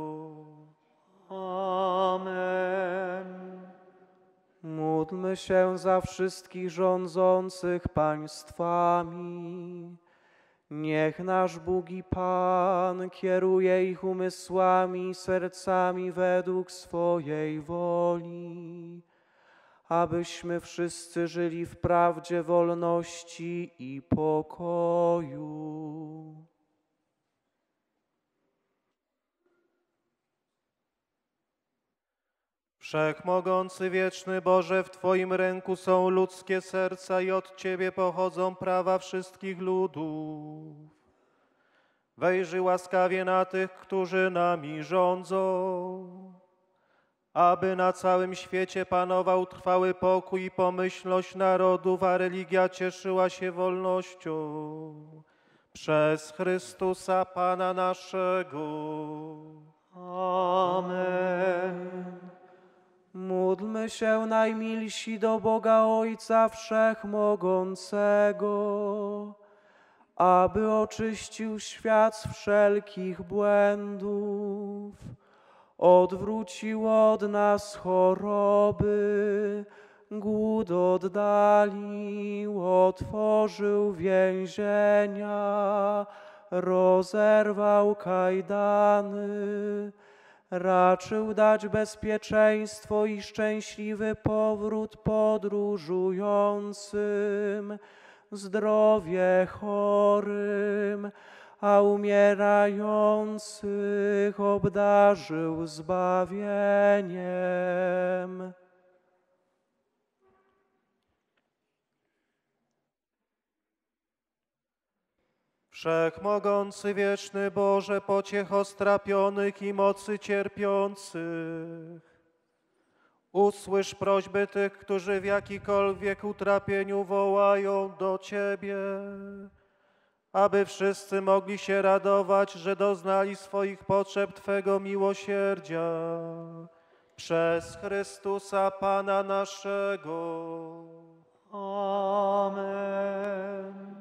Amen. Módlmy się za wszystkich rządzących państwami Niech nasz Bóg i Pan kieruje ich umysłami i sercami według swojej woli, abyśmy wszyscy żyli w prawdzie, wolności i pokoju. Wszechmogący, wieczny Boże, w Twoim ręku są ludzkie serca i od Ciebie pochodzą prawa wszystkich ludów. Wejrzyj łaskawie na tych, którzy nami rządzą, aby na całym świecie panował trwały pokój i pomyślność narodów, a religia cieszyła się wolnością. Przez Chrystusa Pana naszego. Amen. Módlmy się, najmilsi, do Boga Ojca Wszechmogącego, aby oczyścił świat z wszelkich błędów, odwrócił od nas choroby, głód oddalił, otworzył więzienia, rozerwał kajdany, raczył dać bezpieczeństwo i szczęśliwy powrót podróżującym, zdrowie chorym, a umierających obdarzył zbawieniem. Wszechmogący, wieczny Boże, pociecho strapionych i mocy cierpiących, usłysz prośby tych, którzy w jakikolwiek utrapieniu wołają do Ciebie, aby wszyscy mogli się radować, że doznali swoich potrzeb Twego miłosierdzia. Przez Chrystusa Pana naszego. Amen.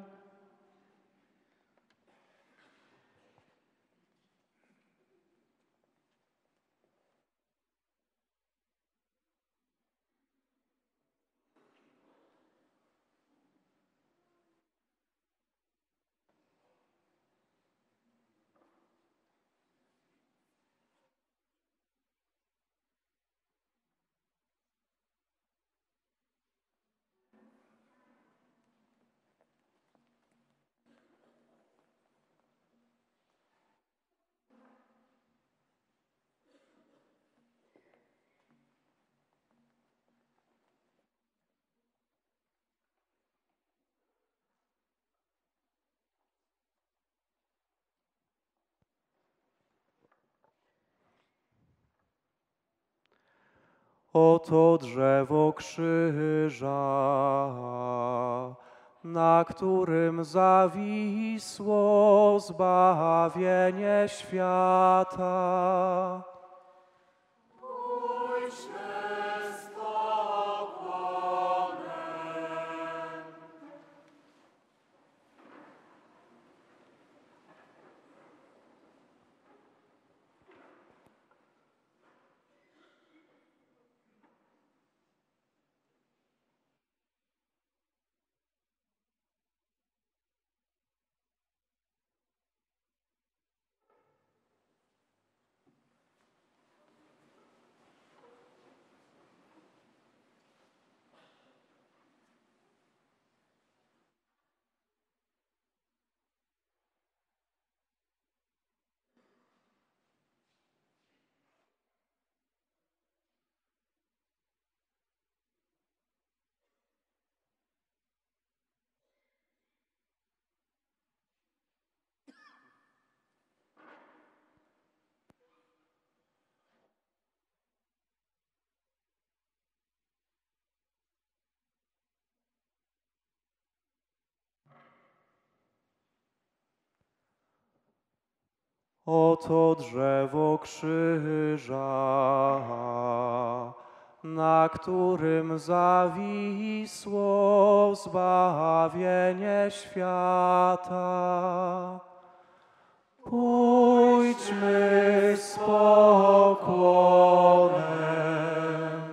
Oto drzewo krzyża, na którym zawisło zbawienie świata. Oto drzewo krzyża, na którym zawisło zbawienie świata. Pójdźmy z pokłonem.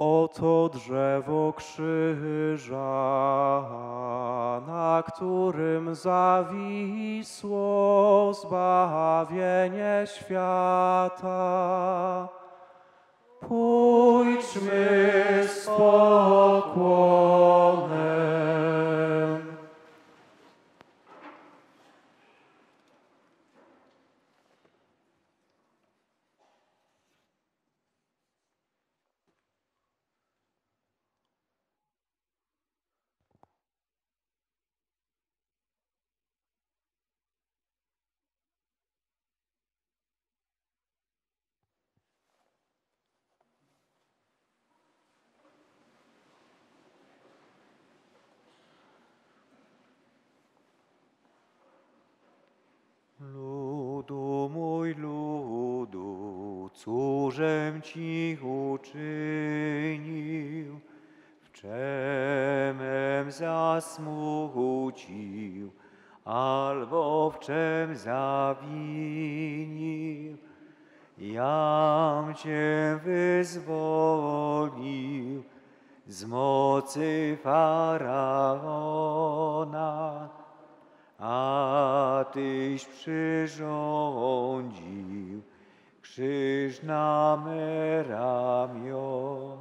Oto drzewo krzyża, na którym zawisło zbawienie świata. Pójdźmy z pokłonem. Ludu mój, ludu, cóżem Ci uczynił, w czemem zasmucił, albo w czem zawinił. Jam Cię wyzwolił z mocy Faraona, a Tyś przyrządził krzyż na me ramiona.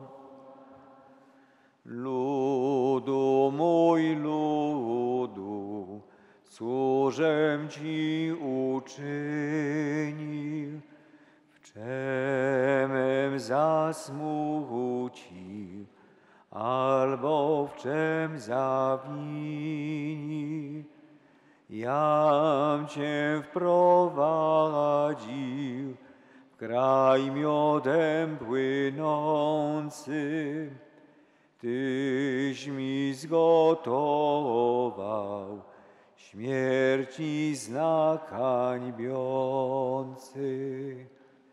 Ludu mój, ludu, cóżem Ci uczynił, w czemem zasmucił, albo w czem zawinił. Jam Cię wprowadził w kraj miodem płynący, Tyś mi zgotował śmierci znak hańbiący.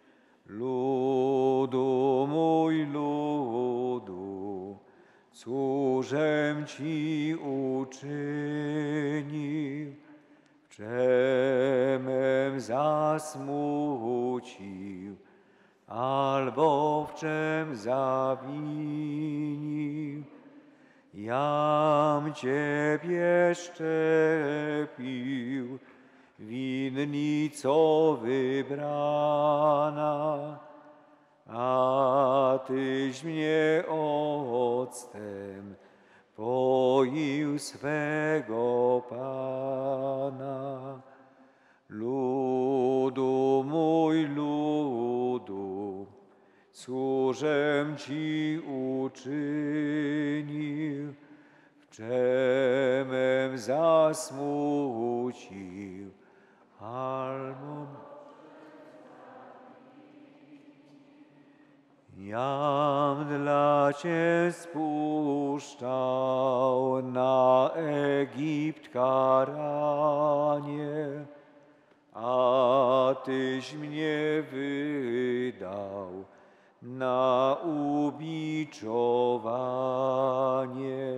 Ludu mój, ludu, cóżem Ci uczynił, w czemem zasmucił, albo w czem zawinił. Jam Ciebie szczepił, winnico wybrana, a Tyś mnie octem poił swego Pana. Ludu mój, ludu, cóżem Ci uczynił, w czemem zasmucił, albo jam dla Cię spuszczał na Egipt karanie, a Tyś mnie wydał na ubiczowanie.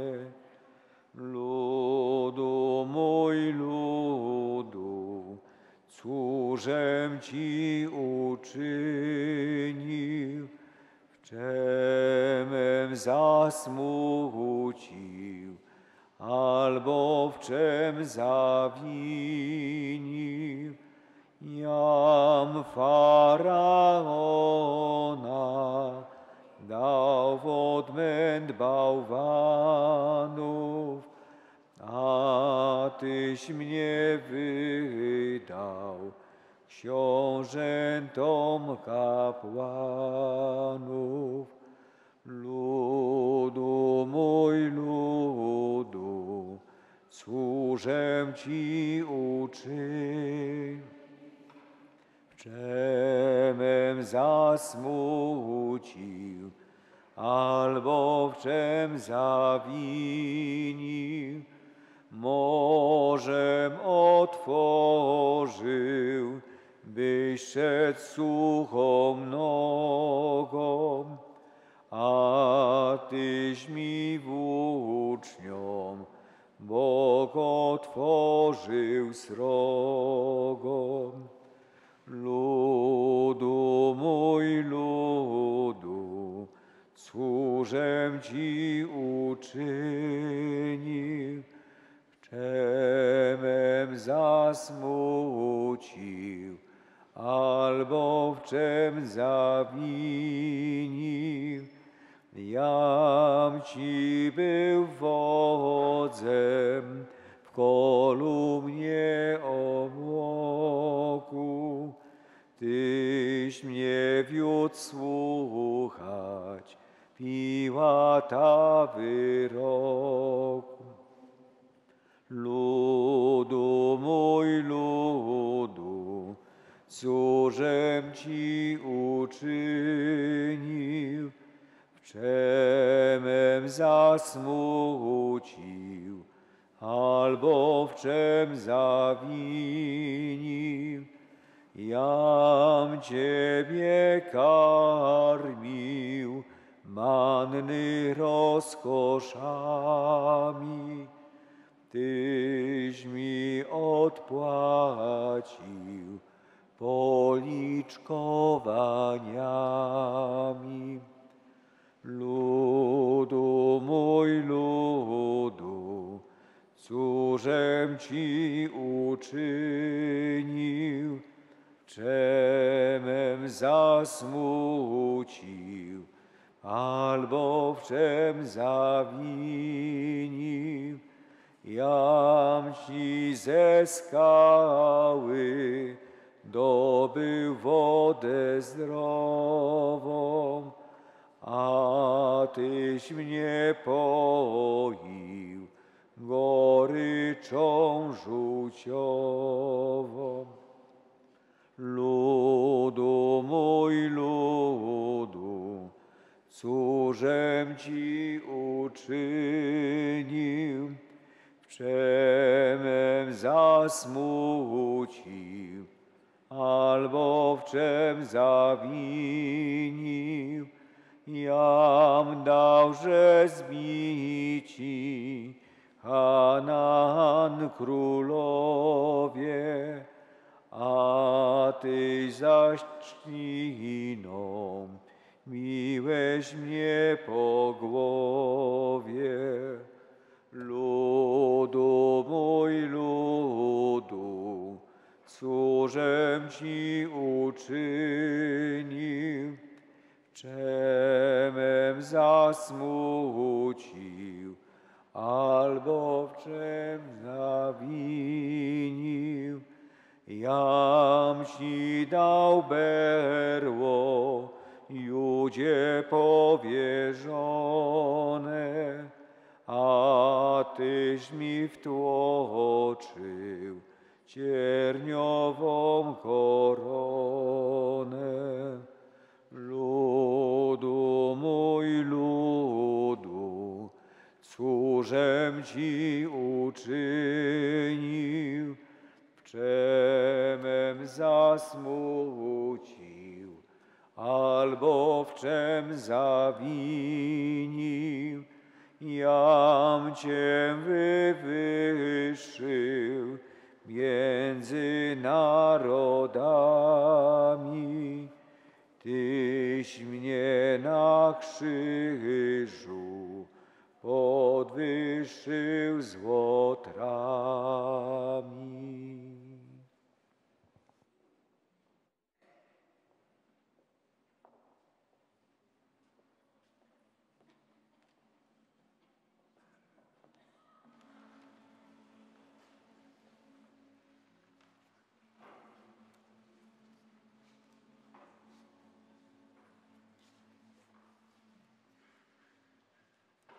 Ludu mój, ludu, cóżem Ci uczynił, w czemem zasmucił, albo w czem zawinił. Jam Faraona dał w odmęt bałwanów, a Tyś mnie wydał książętom kapłanów. Ludu mój, ludu, cóżem Ci uczynił, w czemem zasmucił, albo w czem zawinił. Morzem otworzył, byś szedł suchą nogą, a Tyś mi włócznią bok otworzył srogą. Ludu mój, ludu, cóż cóżem Ci uczynił, czemem zasmucił, albo w czem zawinił. Jam Ci był wodzem, w kolumnie obłoku, Tyś mnie wiódł słuchać Piłata wyroku. Ludu mój, ludu, cóżem Ci uczynił, w czemem zasmucił, albo w czem zawinił. Jam Ciebie karmił manny rozkoszami, Tyś mi odpłacił policzkowaniami. Ludu mój, ludu, cóżem Ci uczynił, czemem zasmucił, albo w czem zawinił. Jam Ci ze skały dobył wodę zdrową, a Tyś mnie poił goryczą żółciową. Ludu mój, ludu, cóżem Ci uczynił, w czemem zasmucił, albo w czem zawinił. Jam dał, że zbici Chanaan królowie, a Tyś zaś czciną miłeś mnie po głowie. Ludu mój, ludu, cóżem Ci uczynił, czemem zasmucił, albo w czem zawinił. Jam Ci dał berło, Judzie powierzone, a Tyś mi wtłoczył cierniową koronę. Ludu mój, ludu, cóżem Ci uczynił, w czemem zasmucił, albo w czem zawinił. Jam Cię wywyższył między narodami, Tyś mnie na krzyżu podwyższył z łotrami.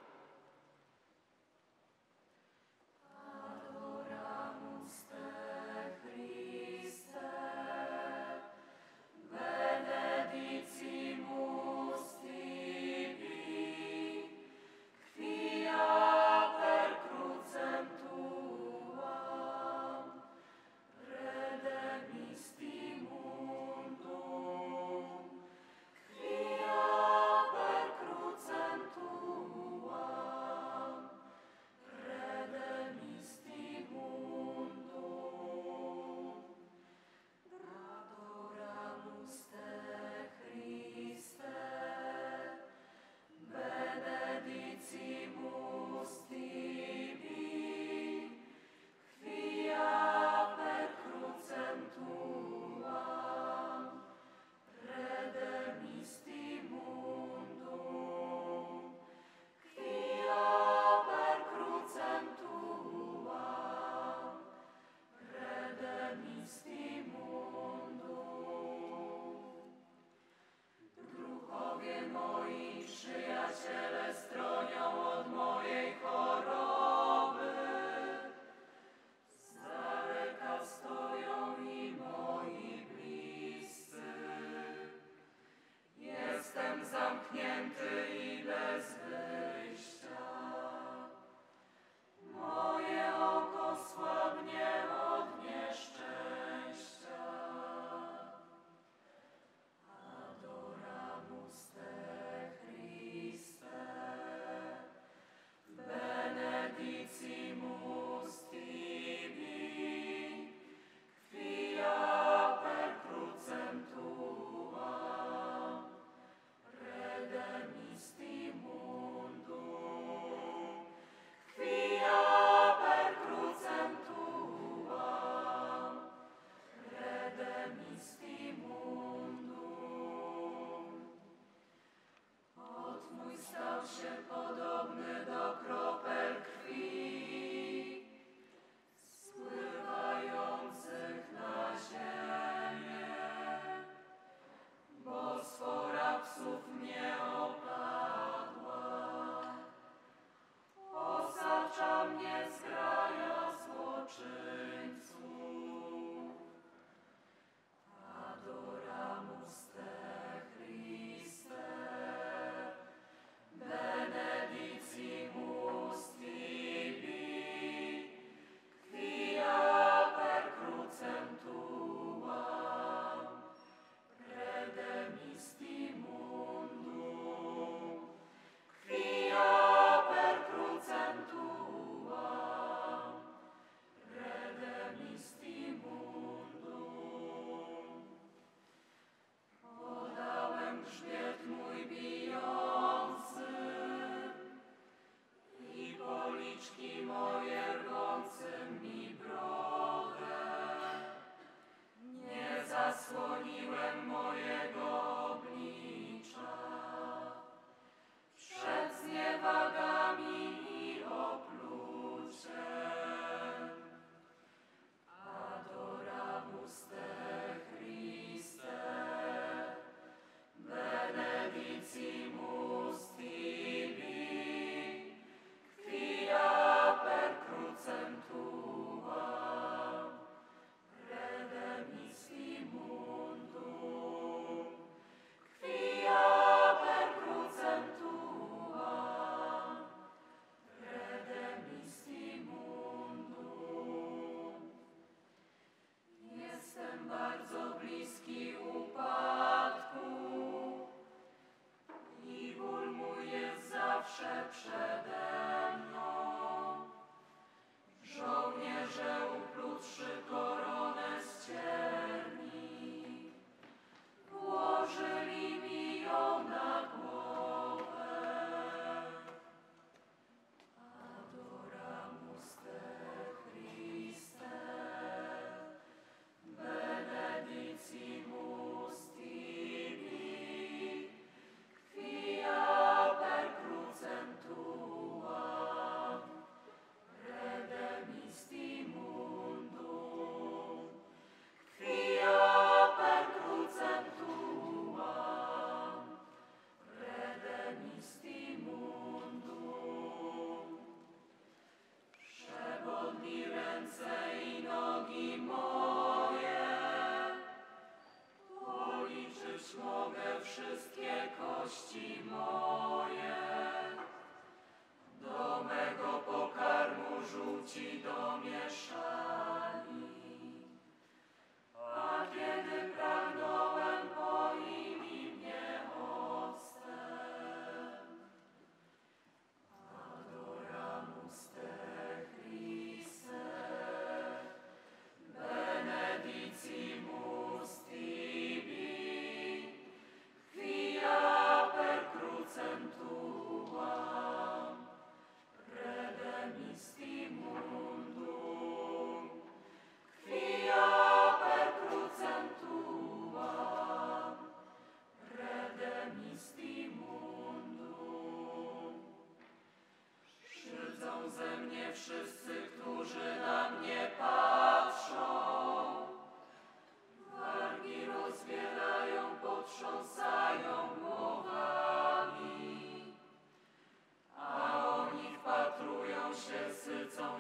Adoramus Te.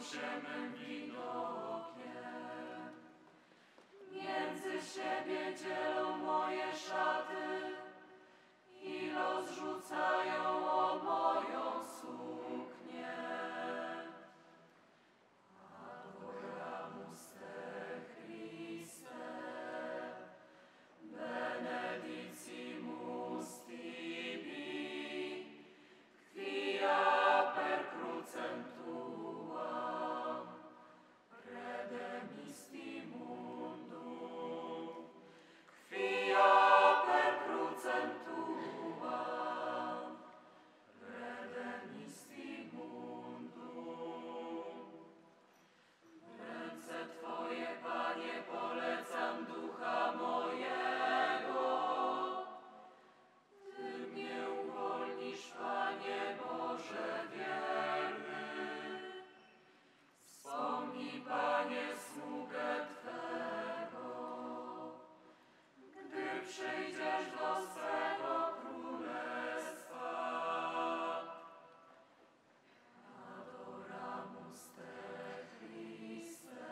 się mym widokiem. Między siebie dzielą moje szaty i rozrzucają o moją suknię. Adoramus te Christe, benedicimus tibi, quia per crucem tuam redemisti mundum, quia per crucem tuam redemisti mundum. W ręce Twoje, Panie, polecam ducha mojego. Ty mnie uwolnisz, Panie Boże wierny. Wspomnij, Panie, sługę Twego, gdy przyjdziesz do swego królestwa. Adoramus te Christe,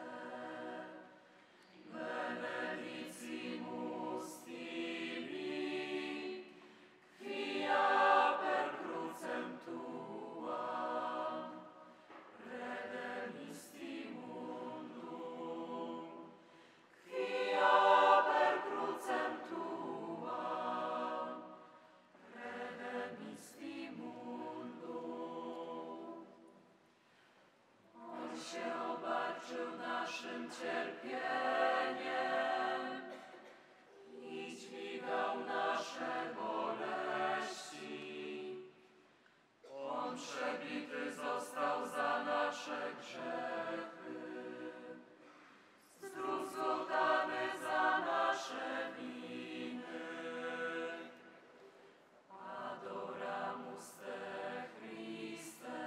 benedicimus tibi, quia per crucem tuam redemisti mundum, quia per crucem tuam redemisti mundum. On się obarczył naszym cierpieniem i dźwigał nasze boleści. On przebity został za nasze grzechy, zdruzgotany za nasze winy. Adoramus te Christe,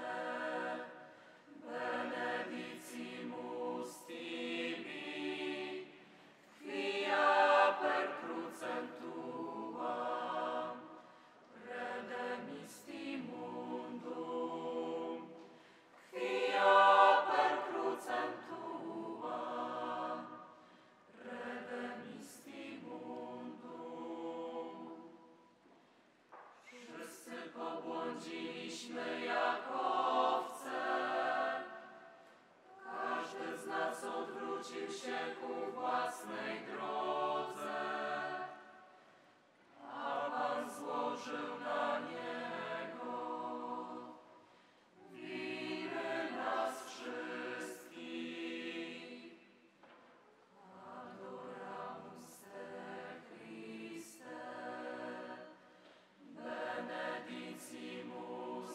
benedicimus tibi, quia per crucem tuam redemisti mundum, quia per crucem tuam redemisti mundum. Wszyscy pobłądziliśmy jak owce, każdy z nas odwrócił się ku własnej drodze, a Pan złożył na Niego winy nas wszystkich. Adoramus te Christe, benedicimus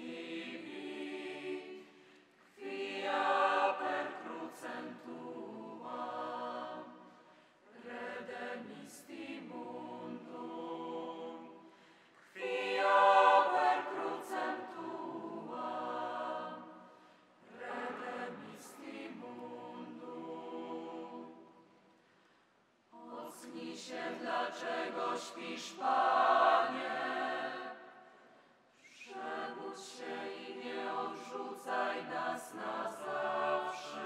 tibi, quia per crucem tuam redemisti mundum, quia per crucem tuam redemisti mundum. Ocnij się, dlaczego śpisz, Panie. Przebudź się i nie odrzucaj nas na zawsze.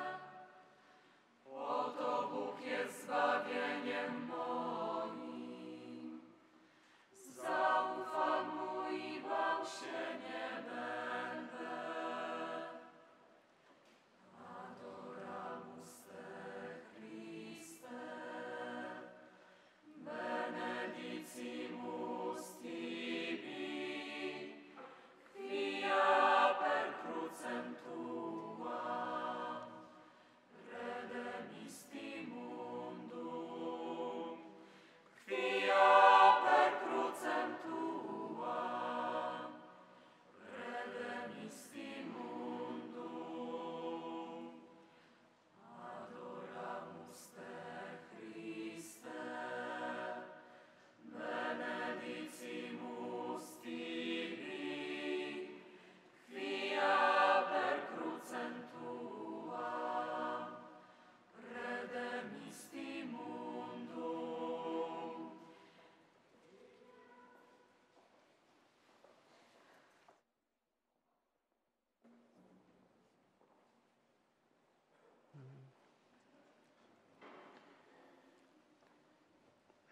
Oto Bóg jest zbawieniem moim. Zaufam Mu i bał się nie będę. Adoramus te Christe, benedicimus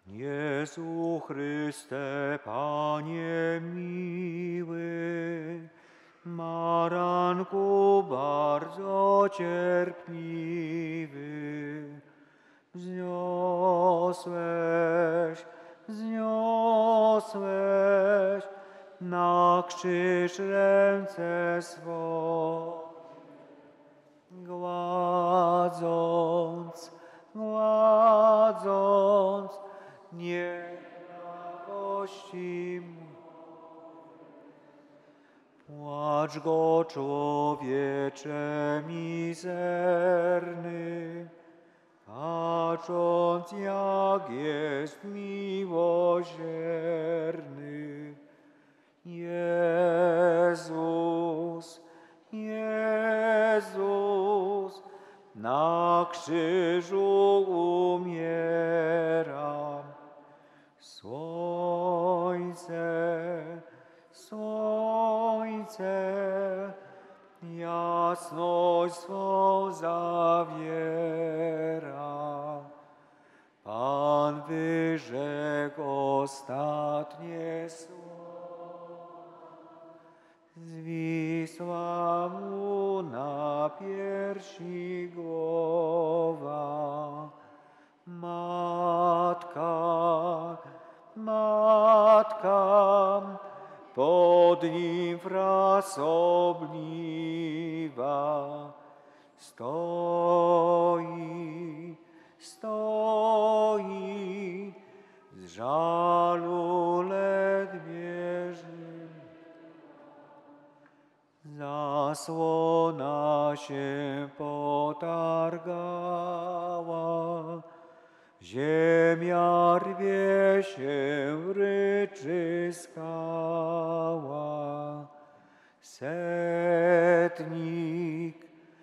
Jezu Chryste, Panie miły, Maranku bardzo cierpliwy, wzniosłeś, wzniosłeś na krzyż ręce swo, gładząc, gładząc nieprawości mu. Płacz go, człowiecze mizerny, patrząc jak jest miłosierny. Jezus, Jezus, na krzyżu umiera. Słońce, słońce, jasność swą zawiera. Pan wyrzekł ostatnie słowa, zwisła mu na piersi głowa. Matka, matka, pod nim frasobliwa, stoi, stoi, z żalu ledwie żył. Zasłona się potargała, ziemia rwie się, ryczy skała. Setnik,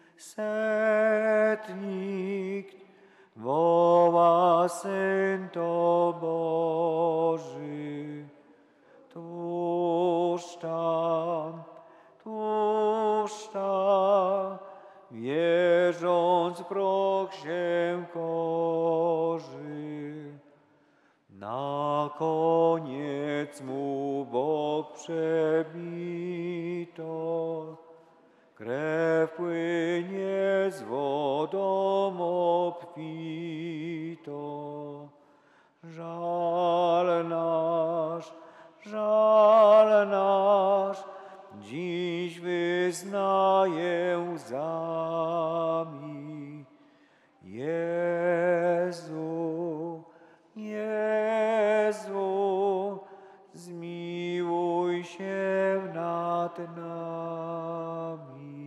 setnik, woła Syn to Boży. Tuż tam, tuż tam, wierząc w proch się korzy. Na koniec mu bok przebito, krew płynie z wodą obfito. Żal nasz, żal nasz, dziś wyznaję łzami. Jezu, Jezu, zmiłuj się nad nami.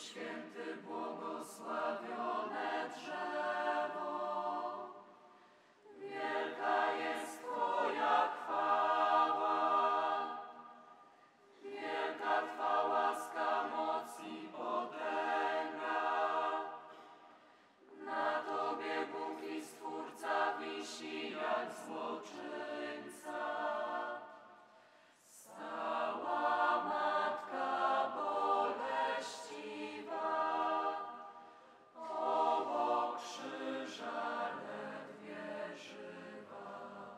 Święty, błogosławione drzewo. Wielka jest Twoja chwała. Wielka Twa łaska, moc i potęga. Na Tobie Bóg i Stwórca wisi jak złoczyńca. Stała Matka boleściwa, obok krzyża ledwie żywa.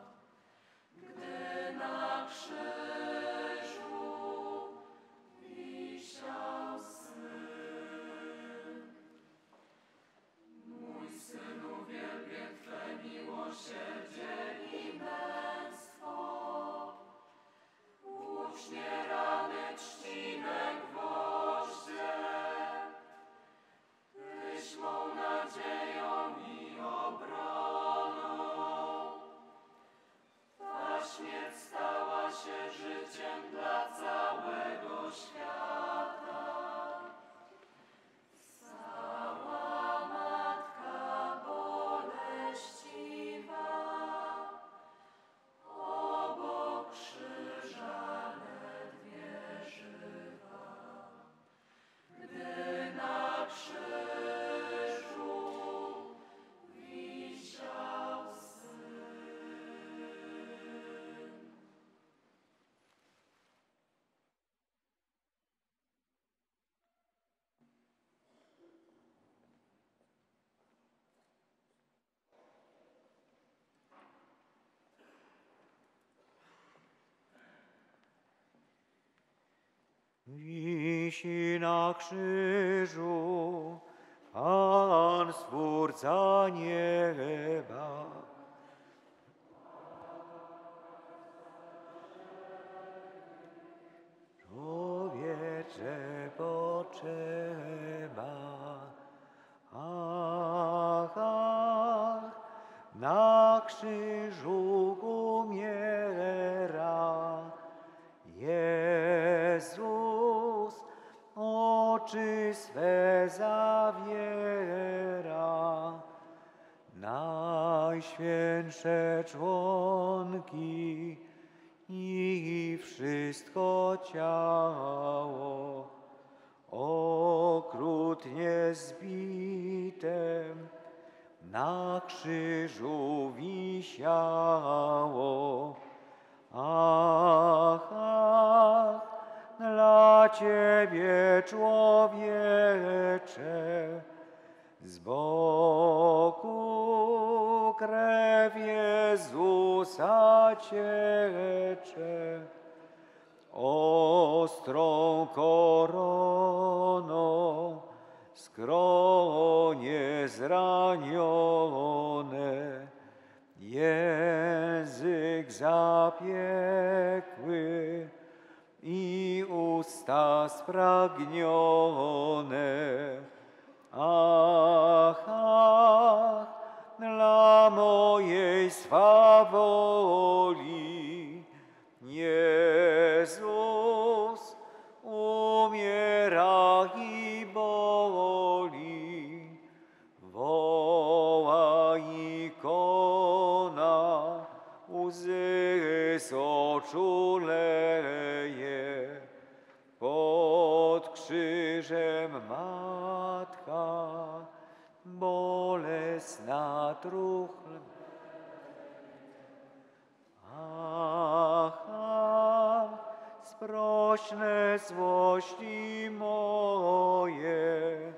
Gdy na krzyżu wisiał Syn. Mój Synu, wielbię Twe miłosierdzie i męstwo. Włócznie rany trzcine gwoździe. Tyś mą nadzieją i obroną. Ta śmierć stała się życiem dla całego świata. Stała Matka boleściwa, obok krzyża ledwie żywa. Gdy na krzyżu wisiał Syn. Wisi na krzyżu Pan Stwórca nieba. Człowiecze potrzeba, ach, ach, na krzyżu umiera Jezus, oczy swe zawiera. Najświętsze członki i wszystko ciało okrutnie zbitem na krzyżu wisiało. Ach, ach, dla Ciebie, człowiecze, z boku krew Jezusa ciecze. Ostrą koroną skronie zranione, język zapiekły i usta spragnione. Ach, ach, dla mojej swawoli Jezus umiera i boli. Woła ikona, łzy z oczu leje. Pod krzyżem matka bolesna truchlna. Ach, ach, sprośne złości moje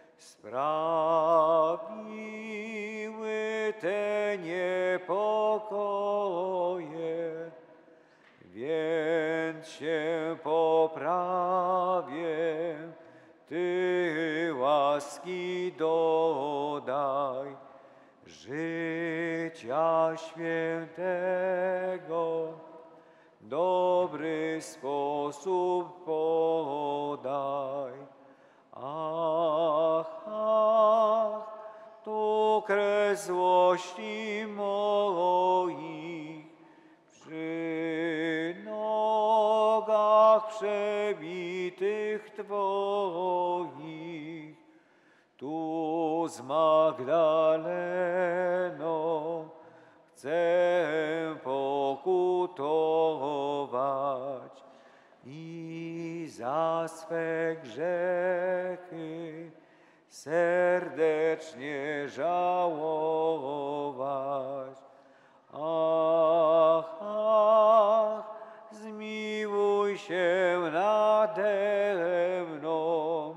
sprawiły te niepokoje, więc się poprawię, Ty łaski dodaj, życia świętego dobry sposób podaj. Ach, ach, tu kres złości moich przy nogach przebitych Twoich. z Magdaleną chcę pokutować i za swe grzechy serdecznie żałować. Ach, ach, zmiłuj się nade mną,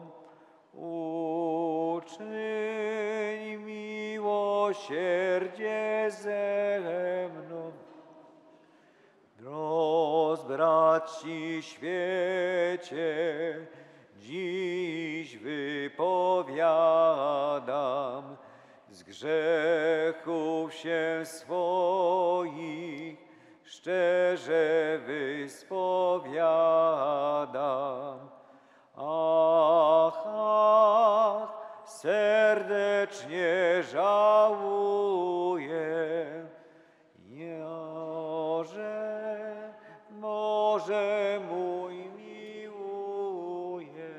uczyń miłosierdzie ze mną. Drodzy braci świecie, dziś wypowiadam, z grzechów się swoich szczerze wyspowiadam. Ach, ach, serdecznie żałuję, Joże, może mój miłuje.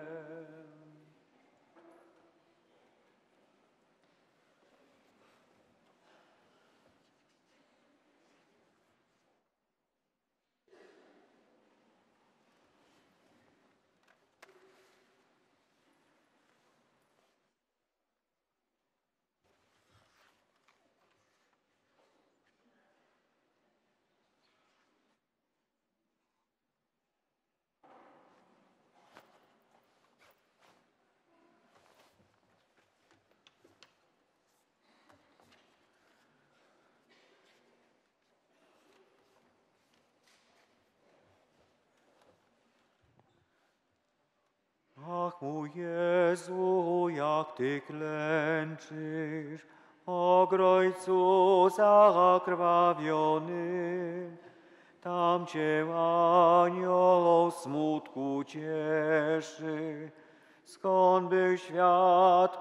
Ach, mój Jezu, jak Ty klęczysz, Ogrojcu zakrwawiony, tam Cię anioł smutku cieszy, skąd był świat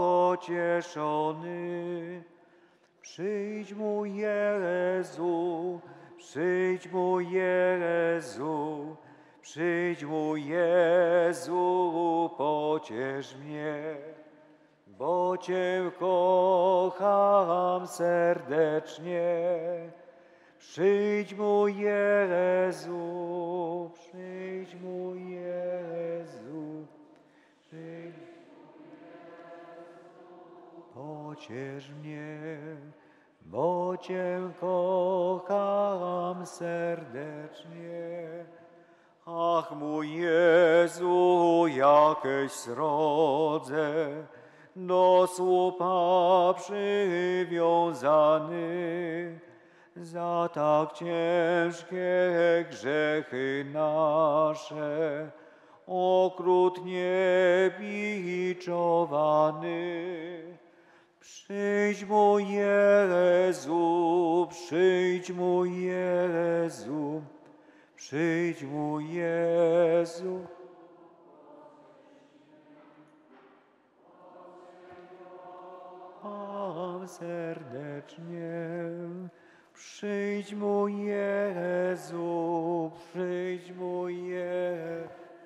pocieszony. Przyjdź, mój Jezu, przyjdź, mój Jezu, przyjdź, mój Jezu, pociesz mnie, bo Cię kocham serdecznie. Przyjdź, mój Jezu, przyjdź, mój Jezu, przyjdź, pociesz mnie, bo Cię kocham serdecznie. Ach, mój Jezu, jakieś srodze, do słupa przywiązany, za tak ciężkie grzechy nasze, okrutnie biczowany. Przyjdź, mój Jezu, przyjdź, mój Jezu, przyjdź, mój Jezu. Kocham serdecznie. Przyjdź, mój Jezu, przyjdź, mój Jezu.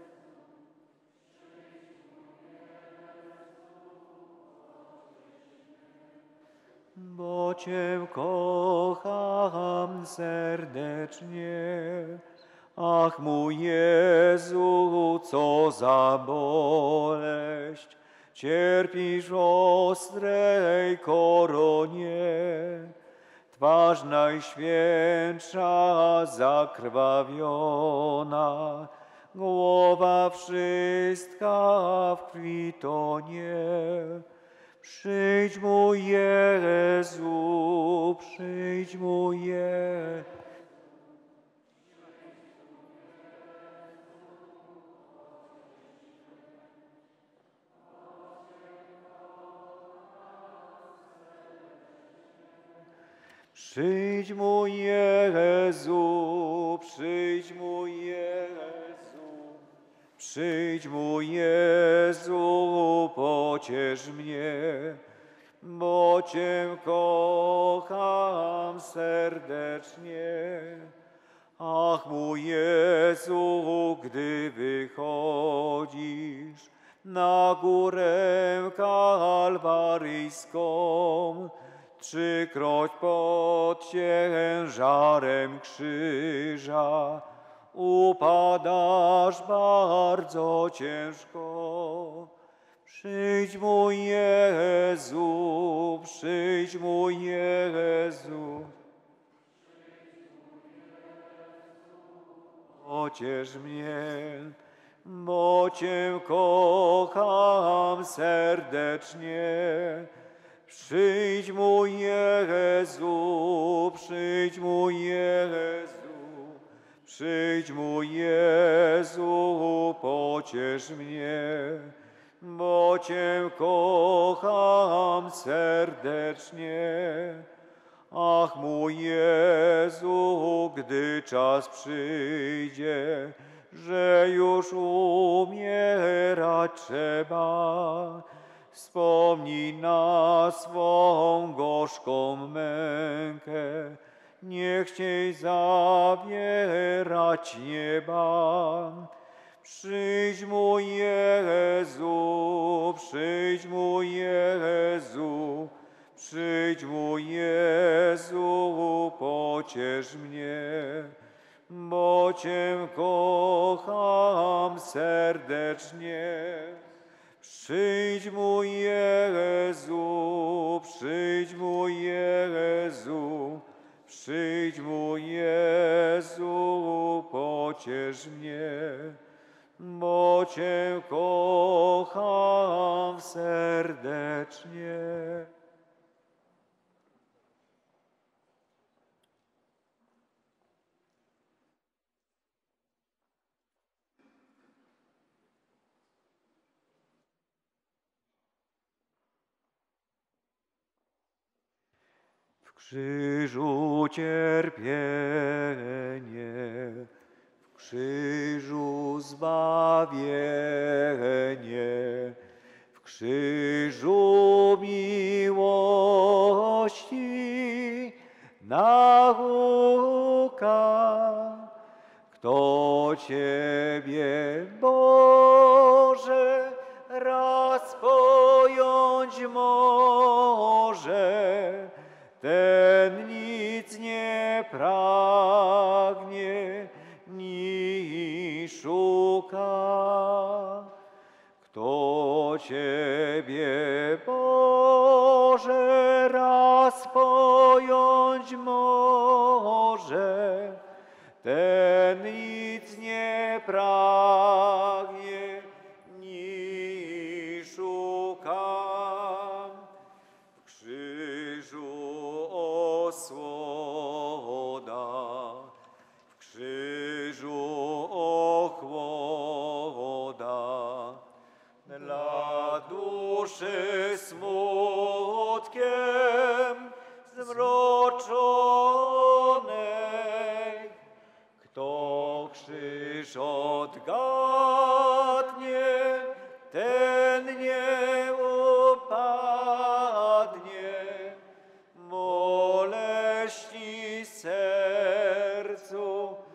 Bo Cię kocham serdecznie. Ach, mój Jezu, co za boleść, cierpisz w ostrej koronie. Twarz najświętsza zakrwawiona, głowa wszystka w krwi tonie. Przyjdź, mój Jezu, przyjdź, mój Jezu. Przyjdź, mój Jezu, przyjdź, mój Jezu, przyjdź, mój Jezu, pociesz mnie, bo Cię kocham serdecznie. Ach, mój Jezu, gdy wychodzisz na górę kalwaryjską, trzykroć pod ciężarem krzyża upadasz bardzo ciężko. Przyjdź mój Jezu, przyjdź mój Jezu. Pociesz mnie, bo Cię kocham serdecznie. Przyjdź mój Jezu, przyjdź mój Jezu. Przyjdź mój Jezu, pociesz mnie, bo Cię kocham serdecznie. Ach, mój Jezu, gdy czas przyjdzie, że już umierać trzeba, wspomnij na swą gorzką mękę, nie chciej zawierać nieba. Przyjdź mój Jezu, przyjdź mój Jezu, przyjdź mój Jezu, pociesz mnie, bo Cię kocham serdecznie. Przyjdź mój Jezu, przyjdź mój Jezu, przyjdź mój Jezu, pociesz mnie, bo Cię kocham serdecznie. W krzyżu cierpienie, w krzyżu zbawienie, w krzyżu miłości nauka. Kto Ciebie, Boże, raz pojąć może, ten nic nie pragnie, ni szuka. Kto Ciebie, Boże, raz pojąć może, ten nic nie pragnie, ni szuka. W krzyżu osłoda, w krzyżu ochłoda, dla duszy smutkiem zmroczonej. Kto krzyż odgadnie, ten nie upadnie. Boleści sercu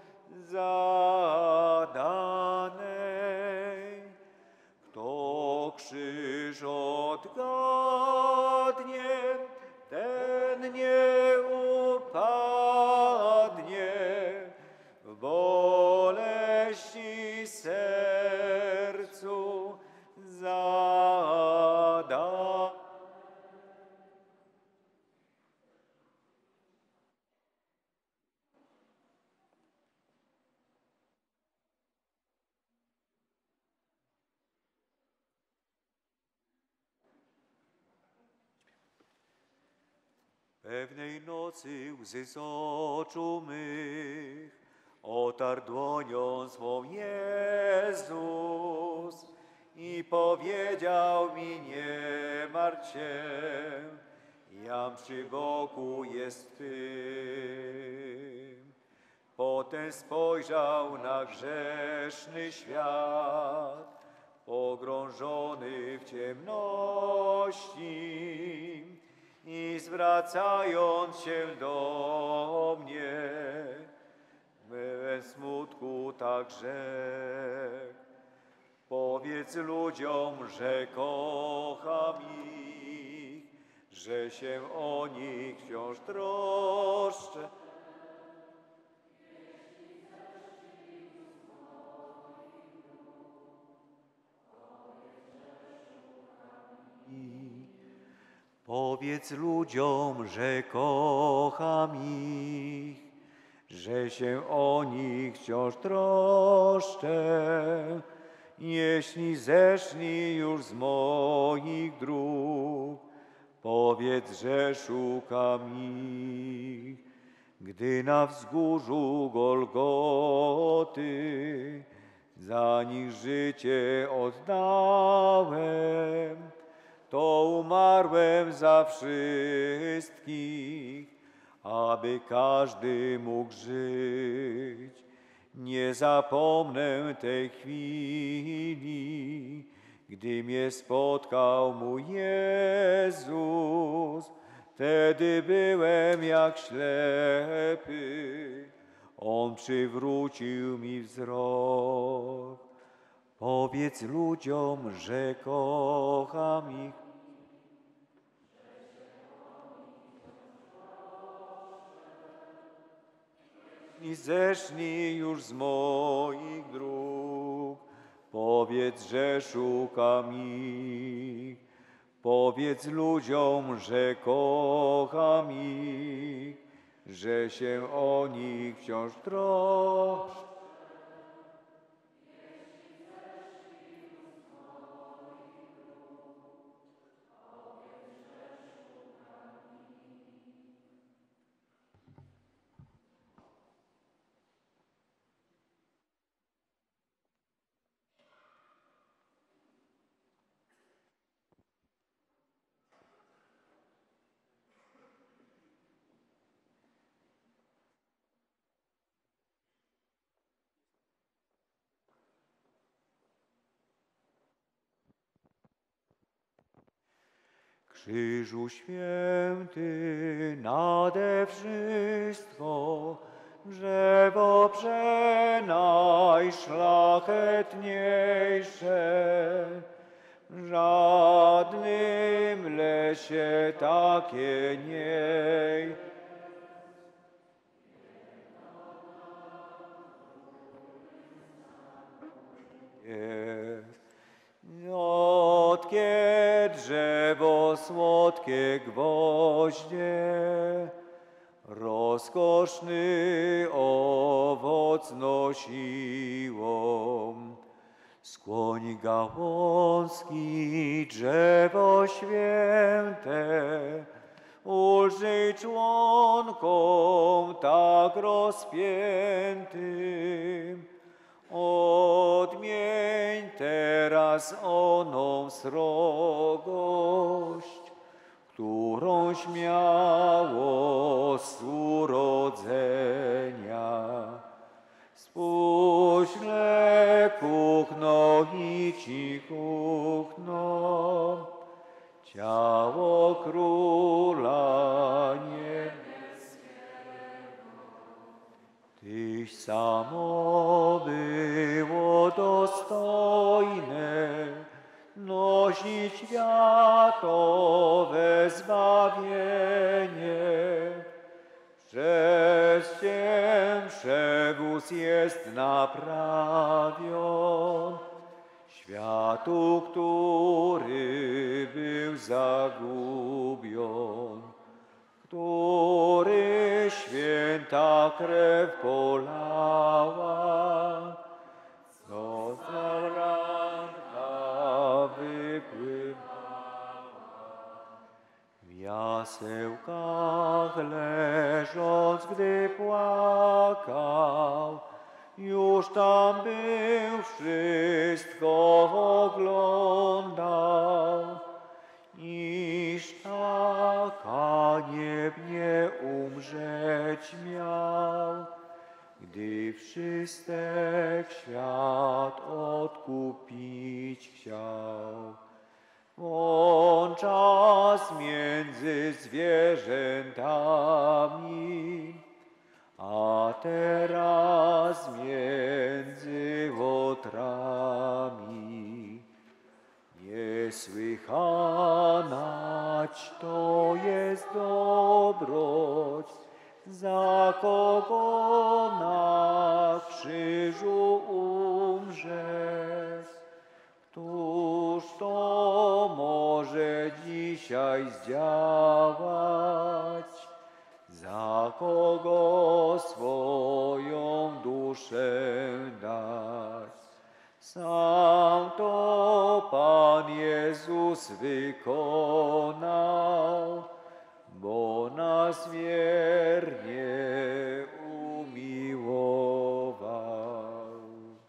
zadanej. Kto krzyż odgadnie, ten nie upadnie. W boleści sercu zada. Pewnej nocy łzy z oczu mych otarł dłonią swą Jezus i powiedział mi: nie martw się, jam przy boku jest Twym. Potem spojrzał na grzeszny świat, pogrążony w ciemności, i zwracając się do mnie, pełen smutku tak rzekł: Powiedz ludziom, że kocham ich, że się o nich wciąż troszczę. Powiedz ludziom, że kocham ich, że się o nich wciąż troszczę. Jeśli zeszli już z moich dróg, powiedz, że szukam ich. Gdy na wzgórzu Golgoty za nich życie oddałem, to umarłem za wszystkich, aby każdy mógł żyć. Nie zapomnę tej chwili, gdy mnie spotkał mój Jezus. Wtedy byłem jak ślepy, On przywrócił mi wzrok. Powiedz ludziom, że kocham ich. I zeszli już z moich dróg, powiedz, że szukam ich. Powiedz ludziom, że kocham ich, że się o nich wciąż troszczę. Krzyżu święty nade wszystko, drzewo przenajszlachetniejsze. W żadnym lesie takie nie. Jest. Słodkie drzewo, słodkie gwoździe, rozkoszny owoc nosiło. Skłoń gałązki, drzewo święte, ulżyj członkom tak rozpiętym. Odmień teraz oną srogość, którąś miało z urodzenia. Spuść kuchno i cichuchno, ciało króla niebieskiego. Tyś samo było dostojne nosić światowe zbawienie. Przez Cię przewóz jest naprawion światu, który był zagubion, który święta krew polała, co za ranka wypływała. W jasełkach leżąc, gdy płakał, już tam był, wszystko oglądał. Iż tak haniebnie umrzeć miał, gdy wszystek świat odkupić chciał. On czas między zwierzętami, a teraz między łotrami. wykonać, to jest dobroć, za kogo na krzyżu umrzesz. Któż to może dzisiaj zdziałać, za kogo swoją duszę dać? Sam to Pan Jezus wykonał, bo nas wiernie umiłował.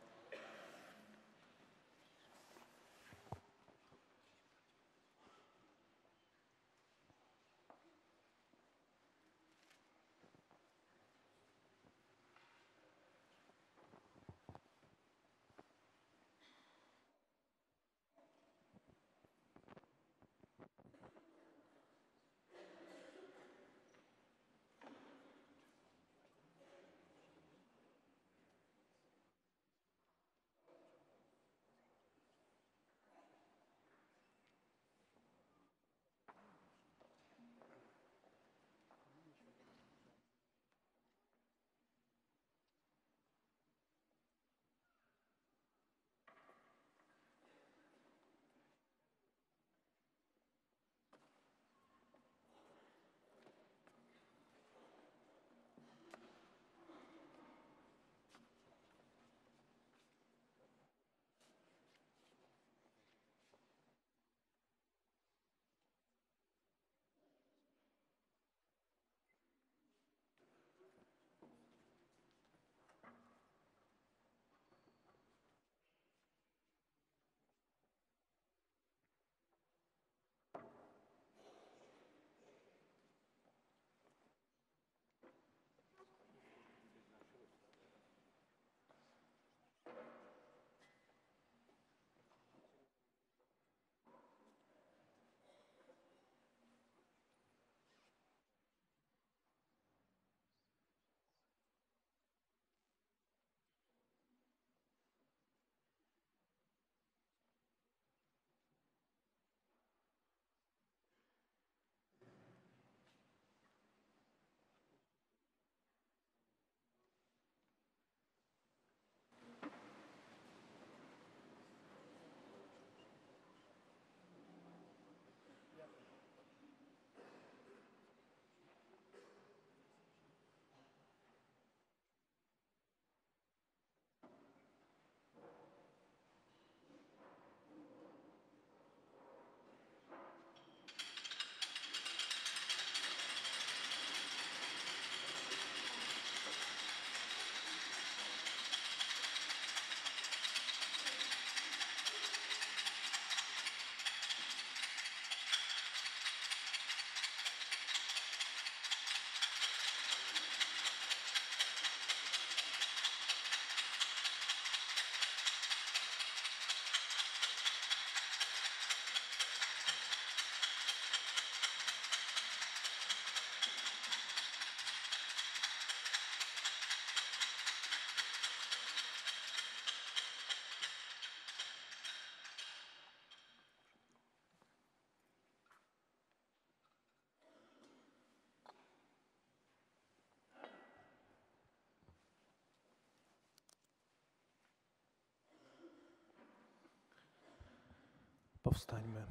Powstańmy.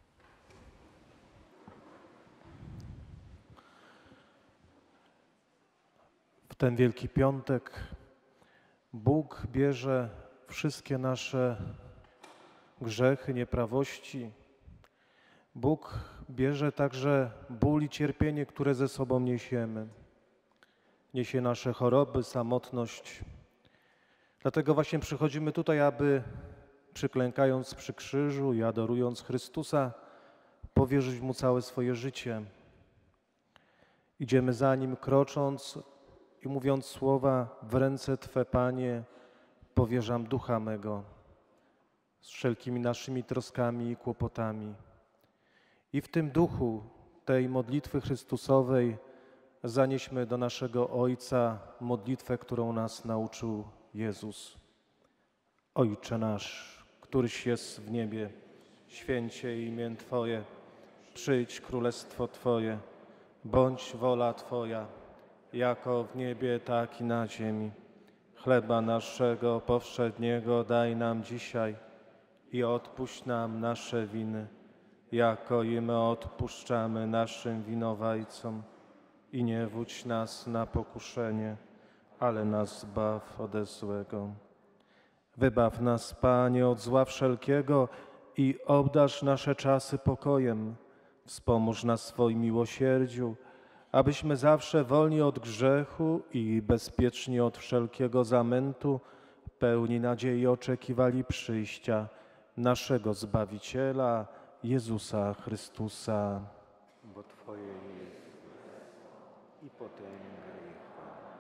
W ten Wielki Piątek Bóg bierze wszystkie nasze grzechy, nieprawości. Bóg bierze także ból i cierpienie, które ze sobą niesiemy. Niesie nasze choroby, samotność. Dlatego właśnie przychodzimy tutaj, aby przyklękając przy krzyżu i adorując Chrystusa, powierzyć Mu całe swoje życie. Idziemy za Nim krocząc i mówiąc słowa: w ręce Twe, Panie, powierzam ducha mego, z wszelkimi naszymi troskami i kłopotami. I w tym duchu tej modlitwy Chrystusowej zanieśmy do naszego Ojca modlitwę, którą nas nauczył Jezus. Ojcze nasz, któryś jest w niebie, święcie imię Twoje, przyjdź królestwo Twoje, bądź wola Twoja, jako w niebie, tak i na ziemi. Chleba naszego powszedniego daj nam dzisiaj i odpuść nam nasze winy, jako i my odpuszczamy naszym winowajcom. I nie wódź nas na pokuszenie, ale nas zbaw ode złego. Wybaw nas, Panie, od zła wszelkiego i obdarz nasze czasy pokojem. Wspomóż nas w swoim miłosierdziu, abyśmy zawsze wolni od grzechu i bezpieczni od wszelkiego zamętu, pełni nadziei oczekiwali przyjścia naszego Zbawiciela, Jezusa Chrystusa. Bo Twoje jest i potęga i chwała.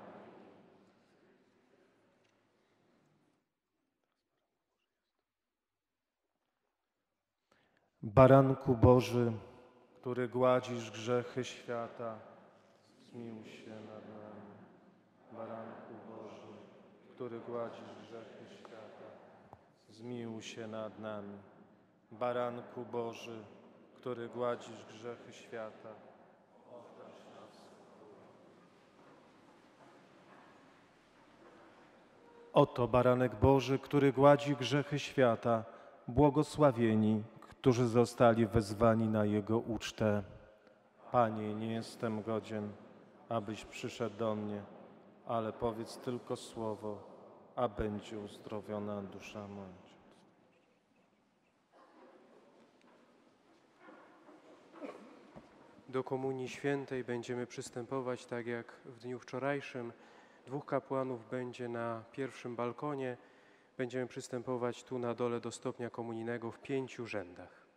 Baranku Boży, który gładzisz grzechy świata, zmiłuj się nad nami. Baranku Boży, który gładzisz grzechy świata, zmiłuj się nad nami. Baranku Boży, który gładzisz grzechy świata, obdarz nas. Oto baranek Boży, który gładzi grzechy świata, błogosławieni, którzy zostali wezwani na Jego ucztę. Panie, nie jestem godzien, abyś przyszedł do mnie, ale powiedz tylko słowo, a będzie uzdrowiona dusza moja. Do Komunii Świętej będziemy przystępować tak jak w dniu wczorajszym. Dwóch kapłanów będzie na pierwszym balkonie. Będziemy przystępować tu na dole do stopnia komunijnego w pięciu rzędach.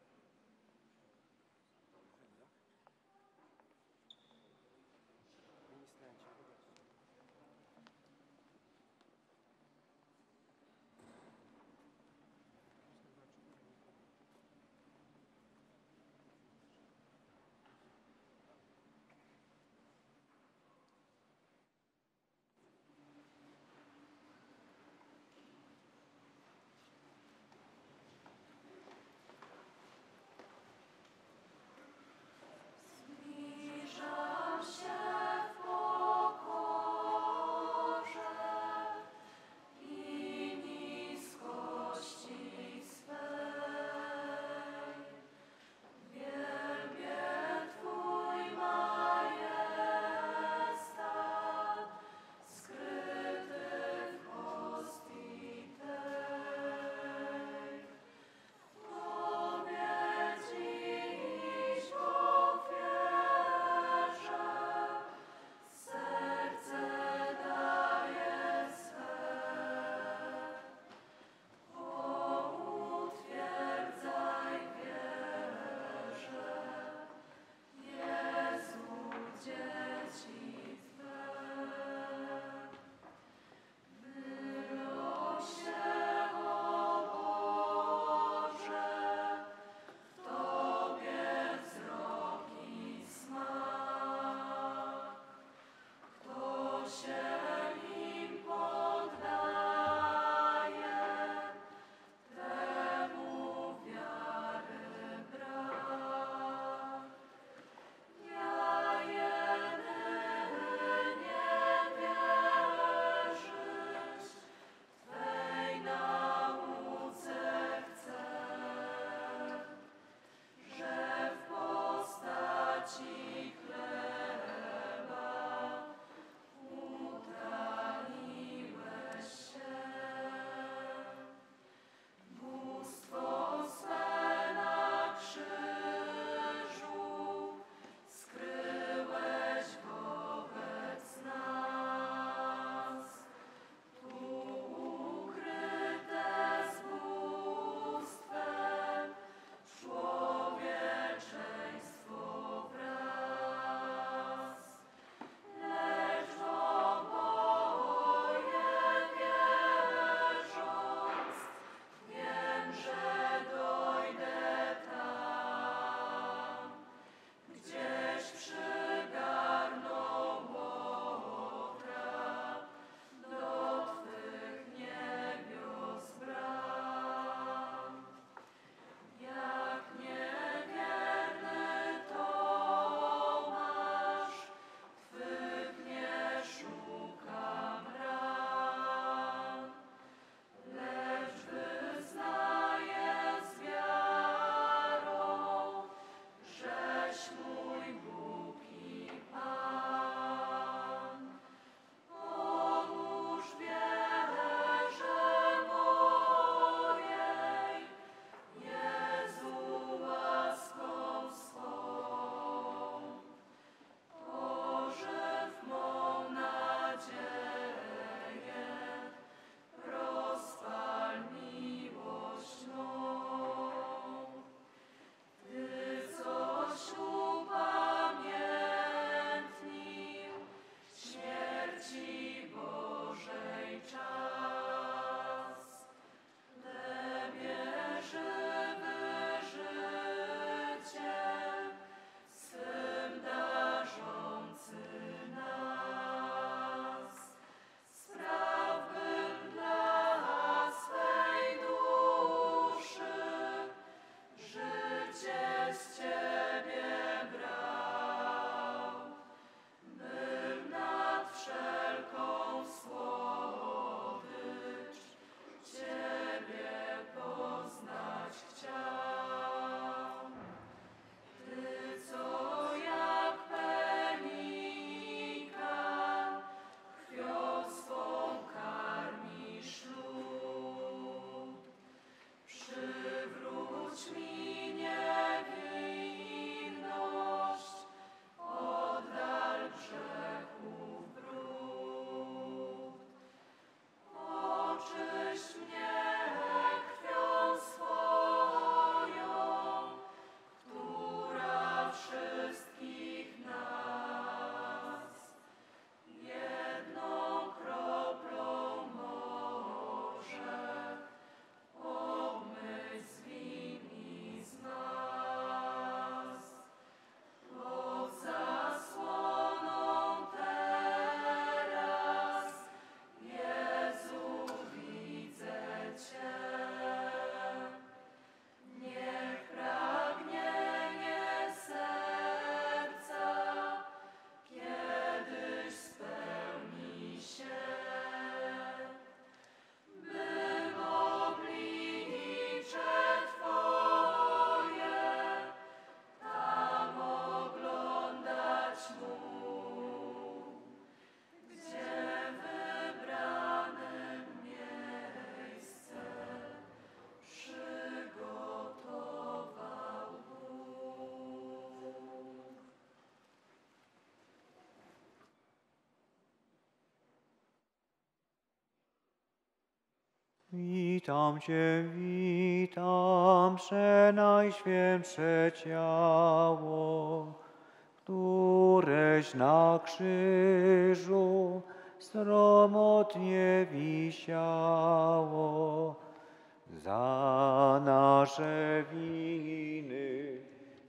Witam Cię, witam, przenajświętsze ciało, któreś na krzyżu sromotnie wisiało. Za nasze winy,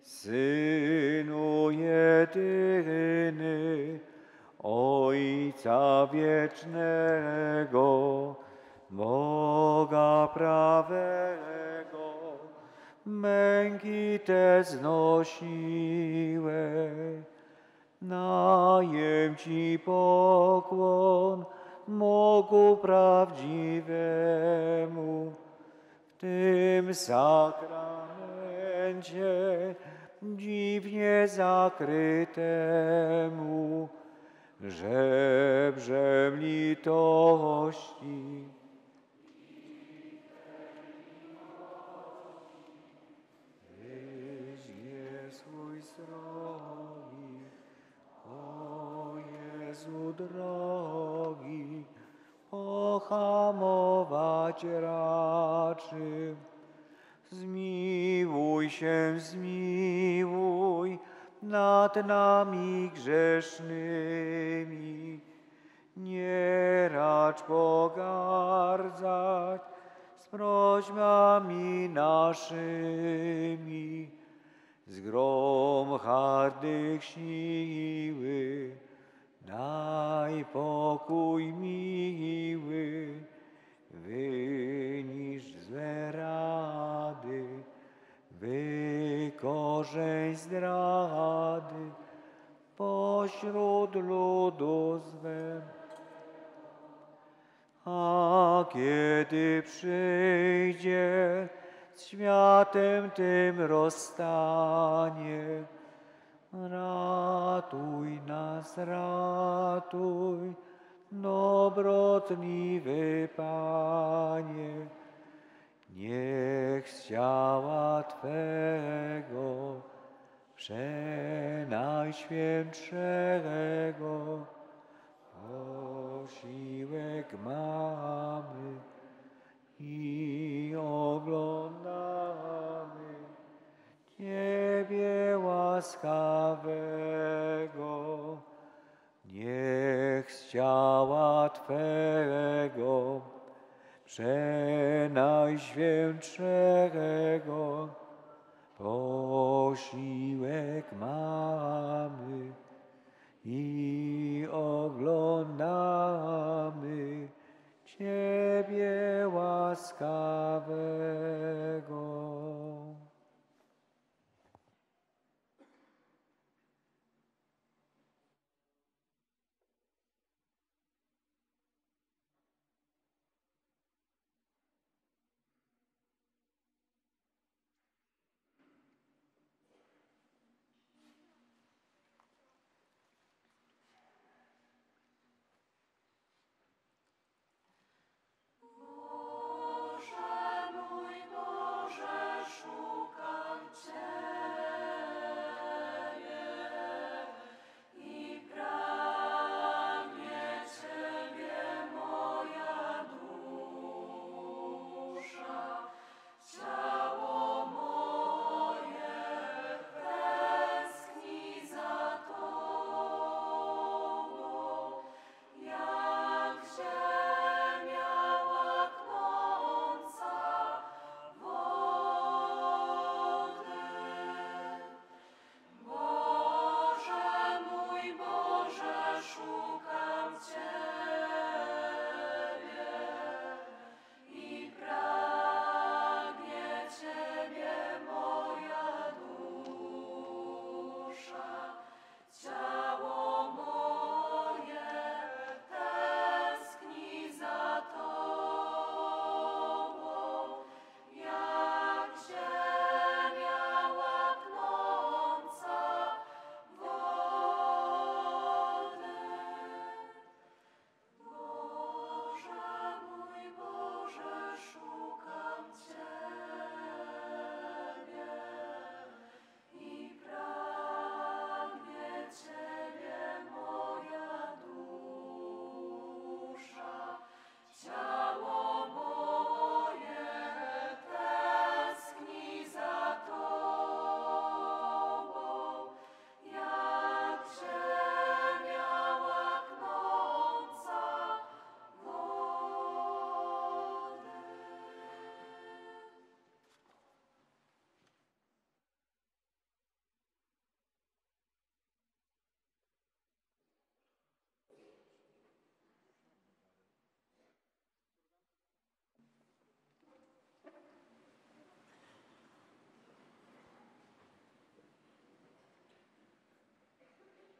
Synu jedyny, Ojca wiecznego, Boga prawego, męki te znosiłeś. Najem Ci pokłon Bogu prawdziwemu, w tym sakramencie dziwnie zakrytemu, żebrzem litości. Wyźnie swój srogi, o Jezu drogi, pohamować raczy. Zmiłuj się, zmiłuj nad nami grzesznymi. Nie racz pogardzać z prośbami naszymi. Zgrom hardych siły, daj pokój miły, wynisz złe rady, wykorzeń zdrady pośród ludu swem. A kiedy przyjdzie z światem tym rozstanie, ratuj nas, ratuj, dobrotliwy Panie. Niech z ciała Twego, przenajświętszego, posiłek mamy i oglądamy Ciebie łaskawego. Niech z ciała Twego, przenajświętszego, posiłek mamy i oglądamy Ciebie łaskawego.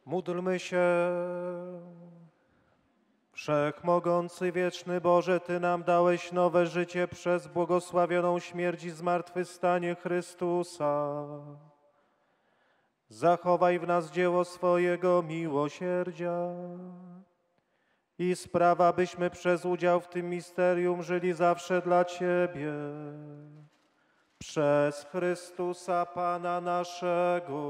Módlmy się. Wszechmogący, wieczny Boże, Ty nam dałeś nowe życie przez błogosławioną śmierć i zmartwychwstanie Chrystusa. Zachowaj w nas dzieło swojego miłosierdzia i spraw, abyśmy przez udział w tym misterium żyli zawsze dla Ciebie. Przez Chrystusa Pana naszego.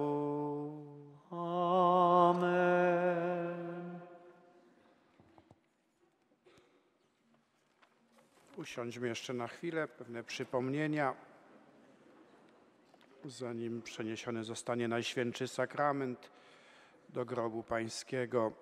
Amen. Usiądźmy jeszcze na chwilę, pewne przypomnienia, zanim przeniesiony zostanie Najświętszy Sakrament do grobu Pańskiego.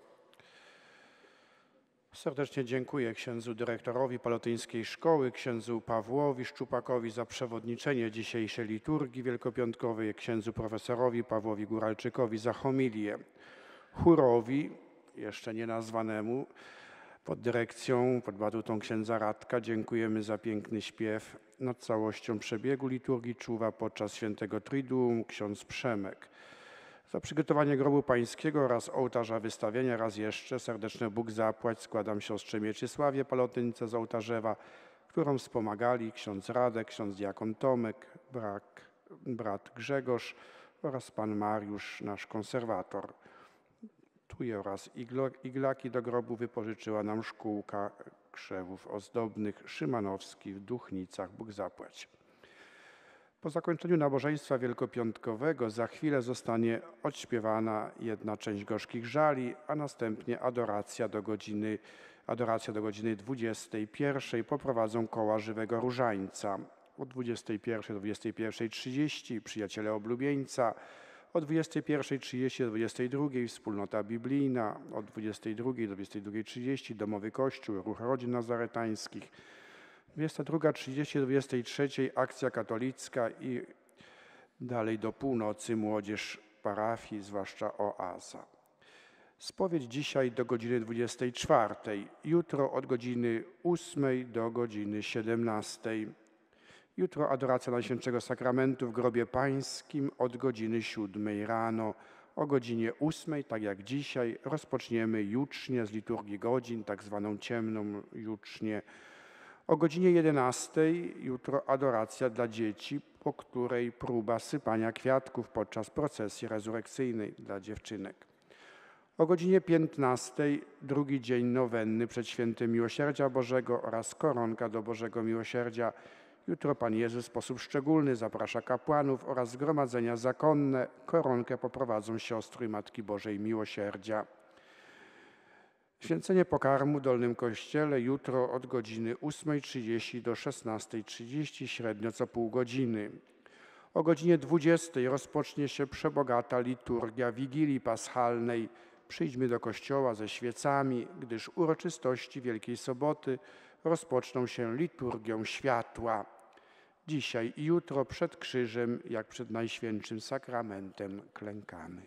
Serdecznie dziękuję księdzu dyrektorowi Palotyńskiej Szkoły, księdzu Pawłowi Szczupakowi za przewodniczenie dzisiejszej liturgii wielkopiątkowej, księdzu profesorowi Pawłowi Góralczykowi za homilię, chórowi, jeszcze nie nazwanemu, pod dyrekcją, pod batutą księdza Radka dziękujemy za piękny śpiew. Nad całością przebiegu liturgii czuwa podczas świętego Triduum ksiądz Przemek. Za przygotowanie grobu Pańskiego oraz ołtarza wystawienia raz jeszcze serdeczny Bóg zapłać składam siostrze Mieczysławie Palotynce z Ołtarzewa, którą wspomagali ksiądz Radek, ksiądz diakon Tomek, brak, brat Grzegorz oraz pan Mariusz, nasz konserwator. Tuje oraz iglo, iglaki do grobu wypożyczyła nam szkółka krzewów ozdobnych Szymanowski w Duchnicach. Bóg zapłać. Po zakończeniu nabożeństwa wielkopiątkowego za chwilę zostanie odśpiewana jedna część gorzkich żali, a następnie adoracja do godziny, adoracja do godziny dwudziestej pierwszej. Poprowadzą koła żywego różańca. Od dwudziestej pierwszej do dwudziestej pierwszej trzydzieści przyjaciele oblubieńca, od dwudziestej pierwszej trzydzieści do dwudziestej drugiej wspólnota biblijna, od dwudziestej drugiej do dwudziestej drugiej trzydzieści domowy kościół, ruch rodzin nazaretańskich, dwudziesta druga trzydzieści do dwudziestej trzeciej akcja katolicka i dalej do północy młodzież parafii, zwłaszcza oaza. Spowiedź dzisiaj do godziny dwudziestej czwartej, jutro od godziny ósmej do godziny siedemnastej. Jutro adoracja Najświętszego Sakramentu w grobie Pańskim od godziny siódmej rano. O godzinie ósmej, tak jak dzisiaj, rozpoczniemy jucznię z liturgii godzin, tak zwaną ciemną jucznię. O godzinie jedenastej jutro adoracja dla dzieci, po której próba sypania kwiatków podczas procesji rezurekcyjnej dla dziewczynek. O godzinie piętnastej drugi dzień nowenny przed Świętym Miłosierdzia Bożego oraz koronka do Bożego Miłosierdzia. Jutro Pan Jezus w sposób szczególny zaprasza kapłanów oraz zgromadzenia zakonne. Koronkę poprowadzą siostry Matki Bożej Miłosierdzia. Święcenie pokarmu w Dolnym Kościele jutro od godziny ósmej trzydzieści do szesnastej trzydzieści, średnio co pół godziny. O godzinie dwudziestej rozpocznie się przebogata liturgia Wigilii Paschalnej. Przyjdźmy do kościoła ze świecami, gdyż uroczystości Wielkiej Soboty rozpoczną się liturgią światła. Dzisiaj i jutro przed krzyżem, jak przed Najświętszym Sakramentem, klękamy.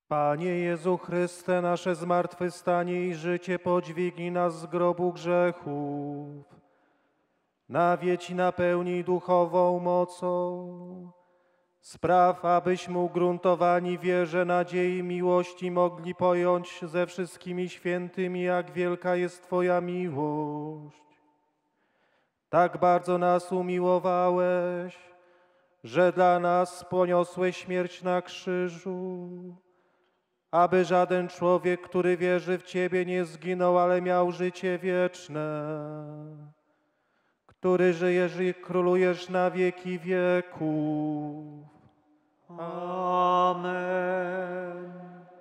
Panie Jezu Chryste, nasze zmartwychwstanie i życie podźwignij nas z grobu grzechów. Nawiedź i napełnij duchową mocą. Spraw, abyśmy ugruntowani w wierze, nadziei, miłości mogli pojąć ze wszystkimi świętymi, jak wielka jest Twoja miłość. Tak bardzo nas umiłowałeś, że dla nas poniosłeś śmierć na krzyżu, aby żaden człowiek, który wierzy w Ciebie, nie zginął, ale miał życie wieczne, który żyjesz i królujesz na wieki wieków. Amen.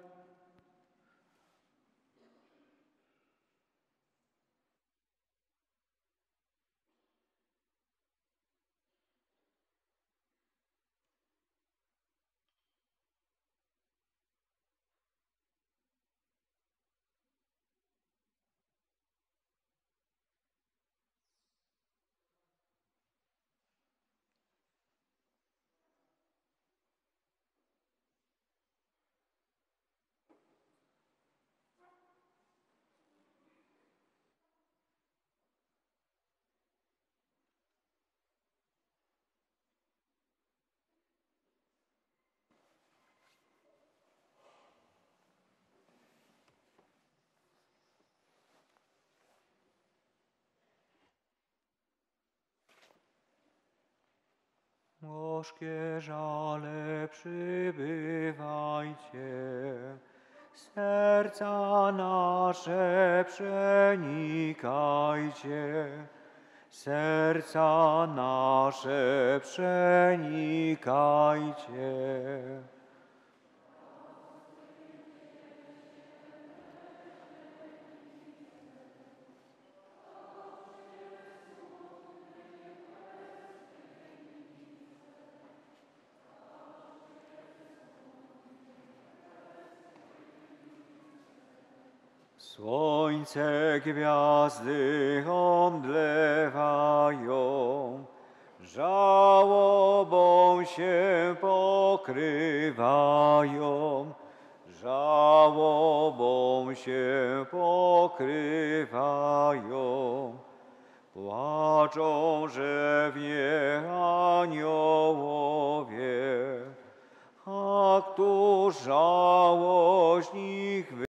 Gorzkie żale przybywajcie, serca nasze przenikajcie, serca nasze przenikajcie. Słońce, gwiazdy omdlewają, żałobą się pokrywają, żałobą się pokrywają. Płaczą rzewnie aniołowie, a któż żałość ich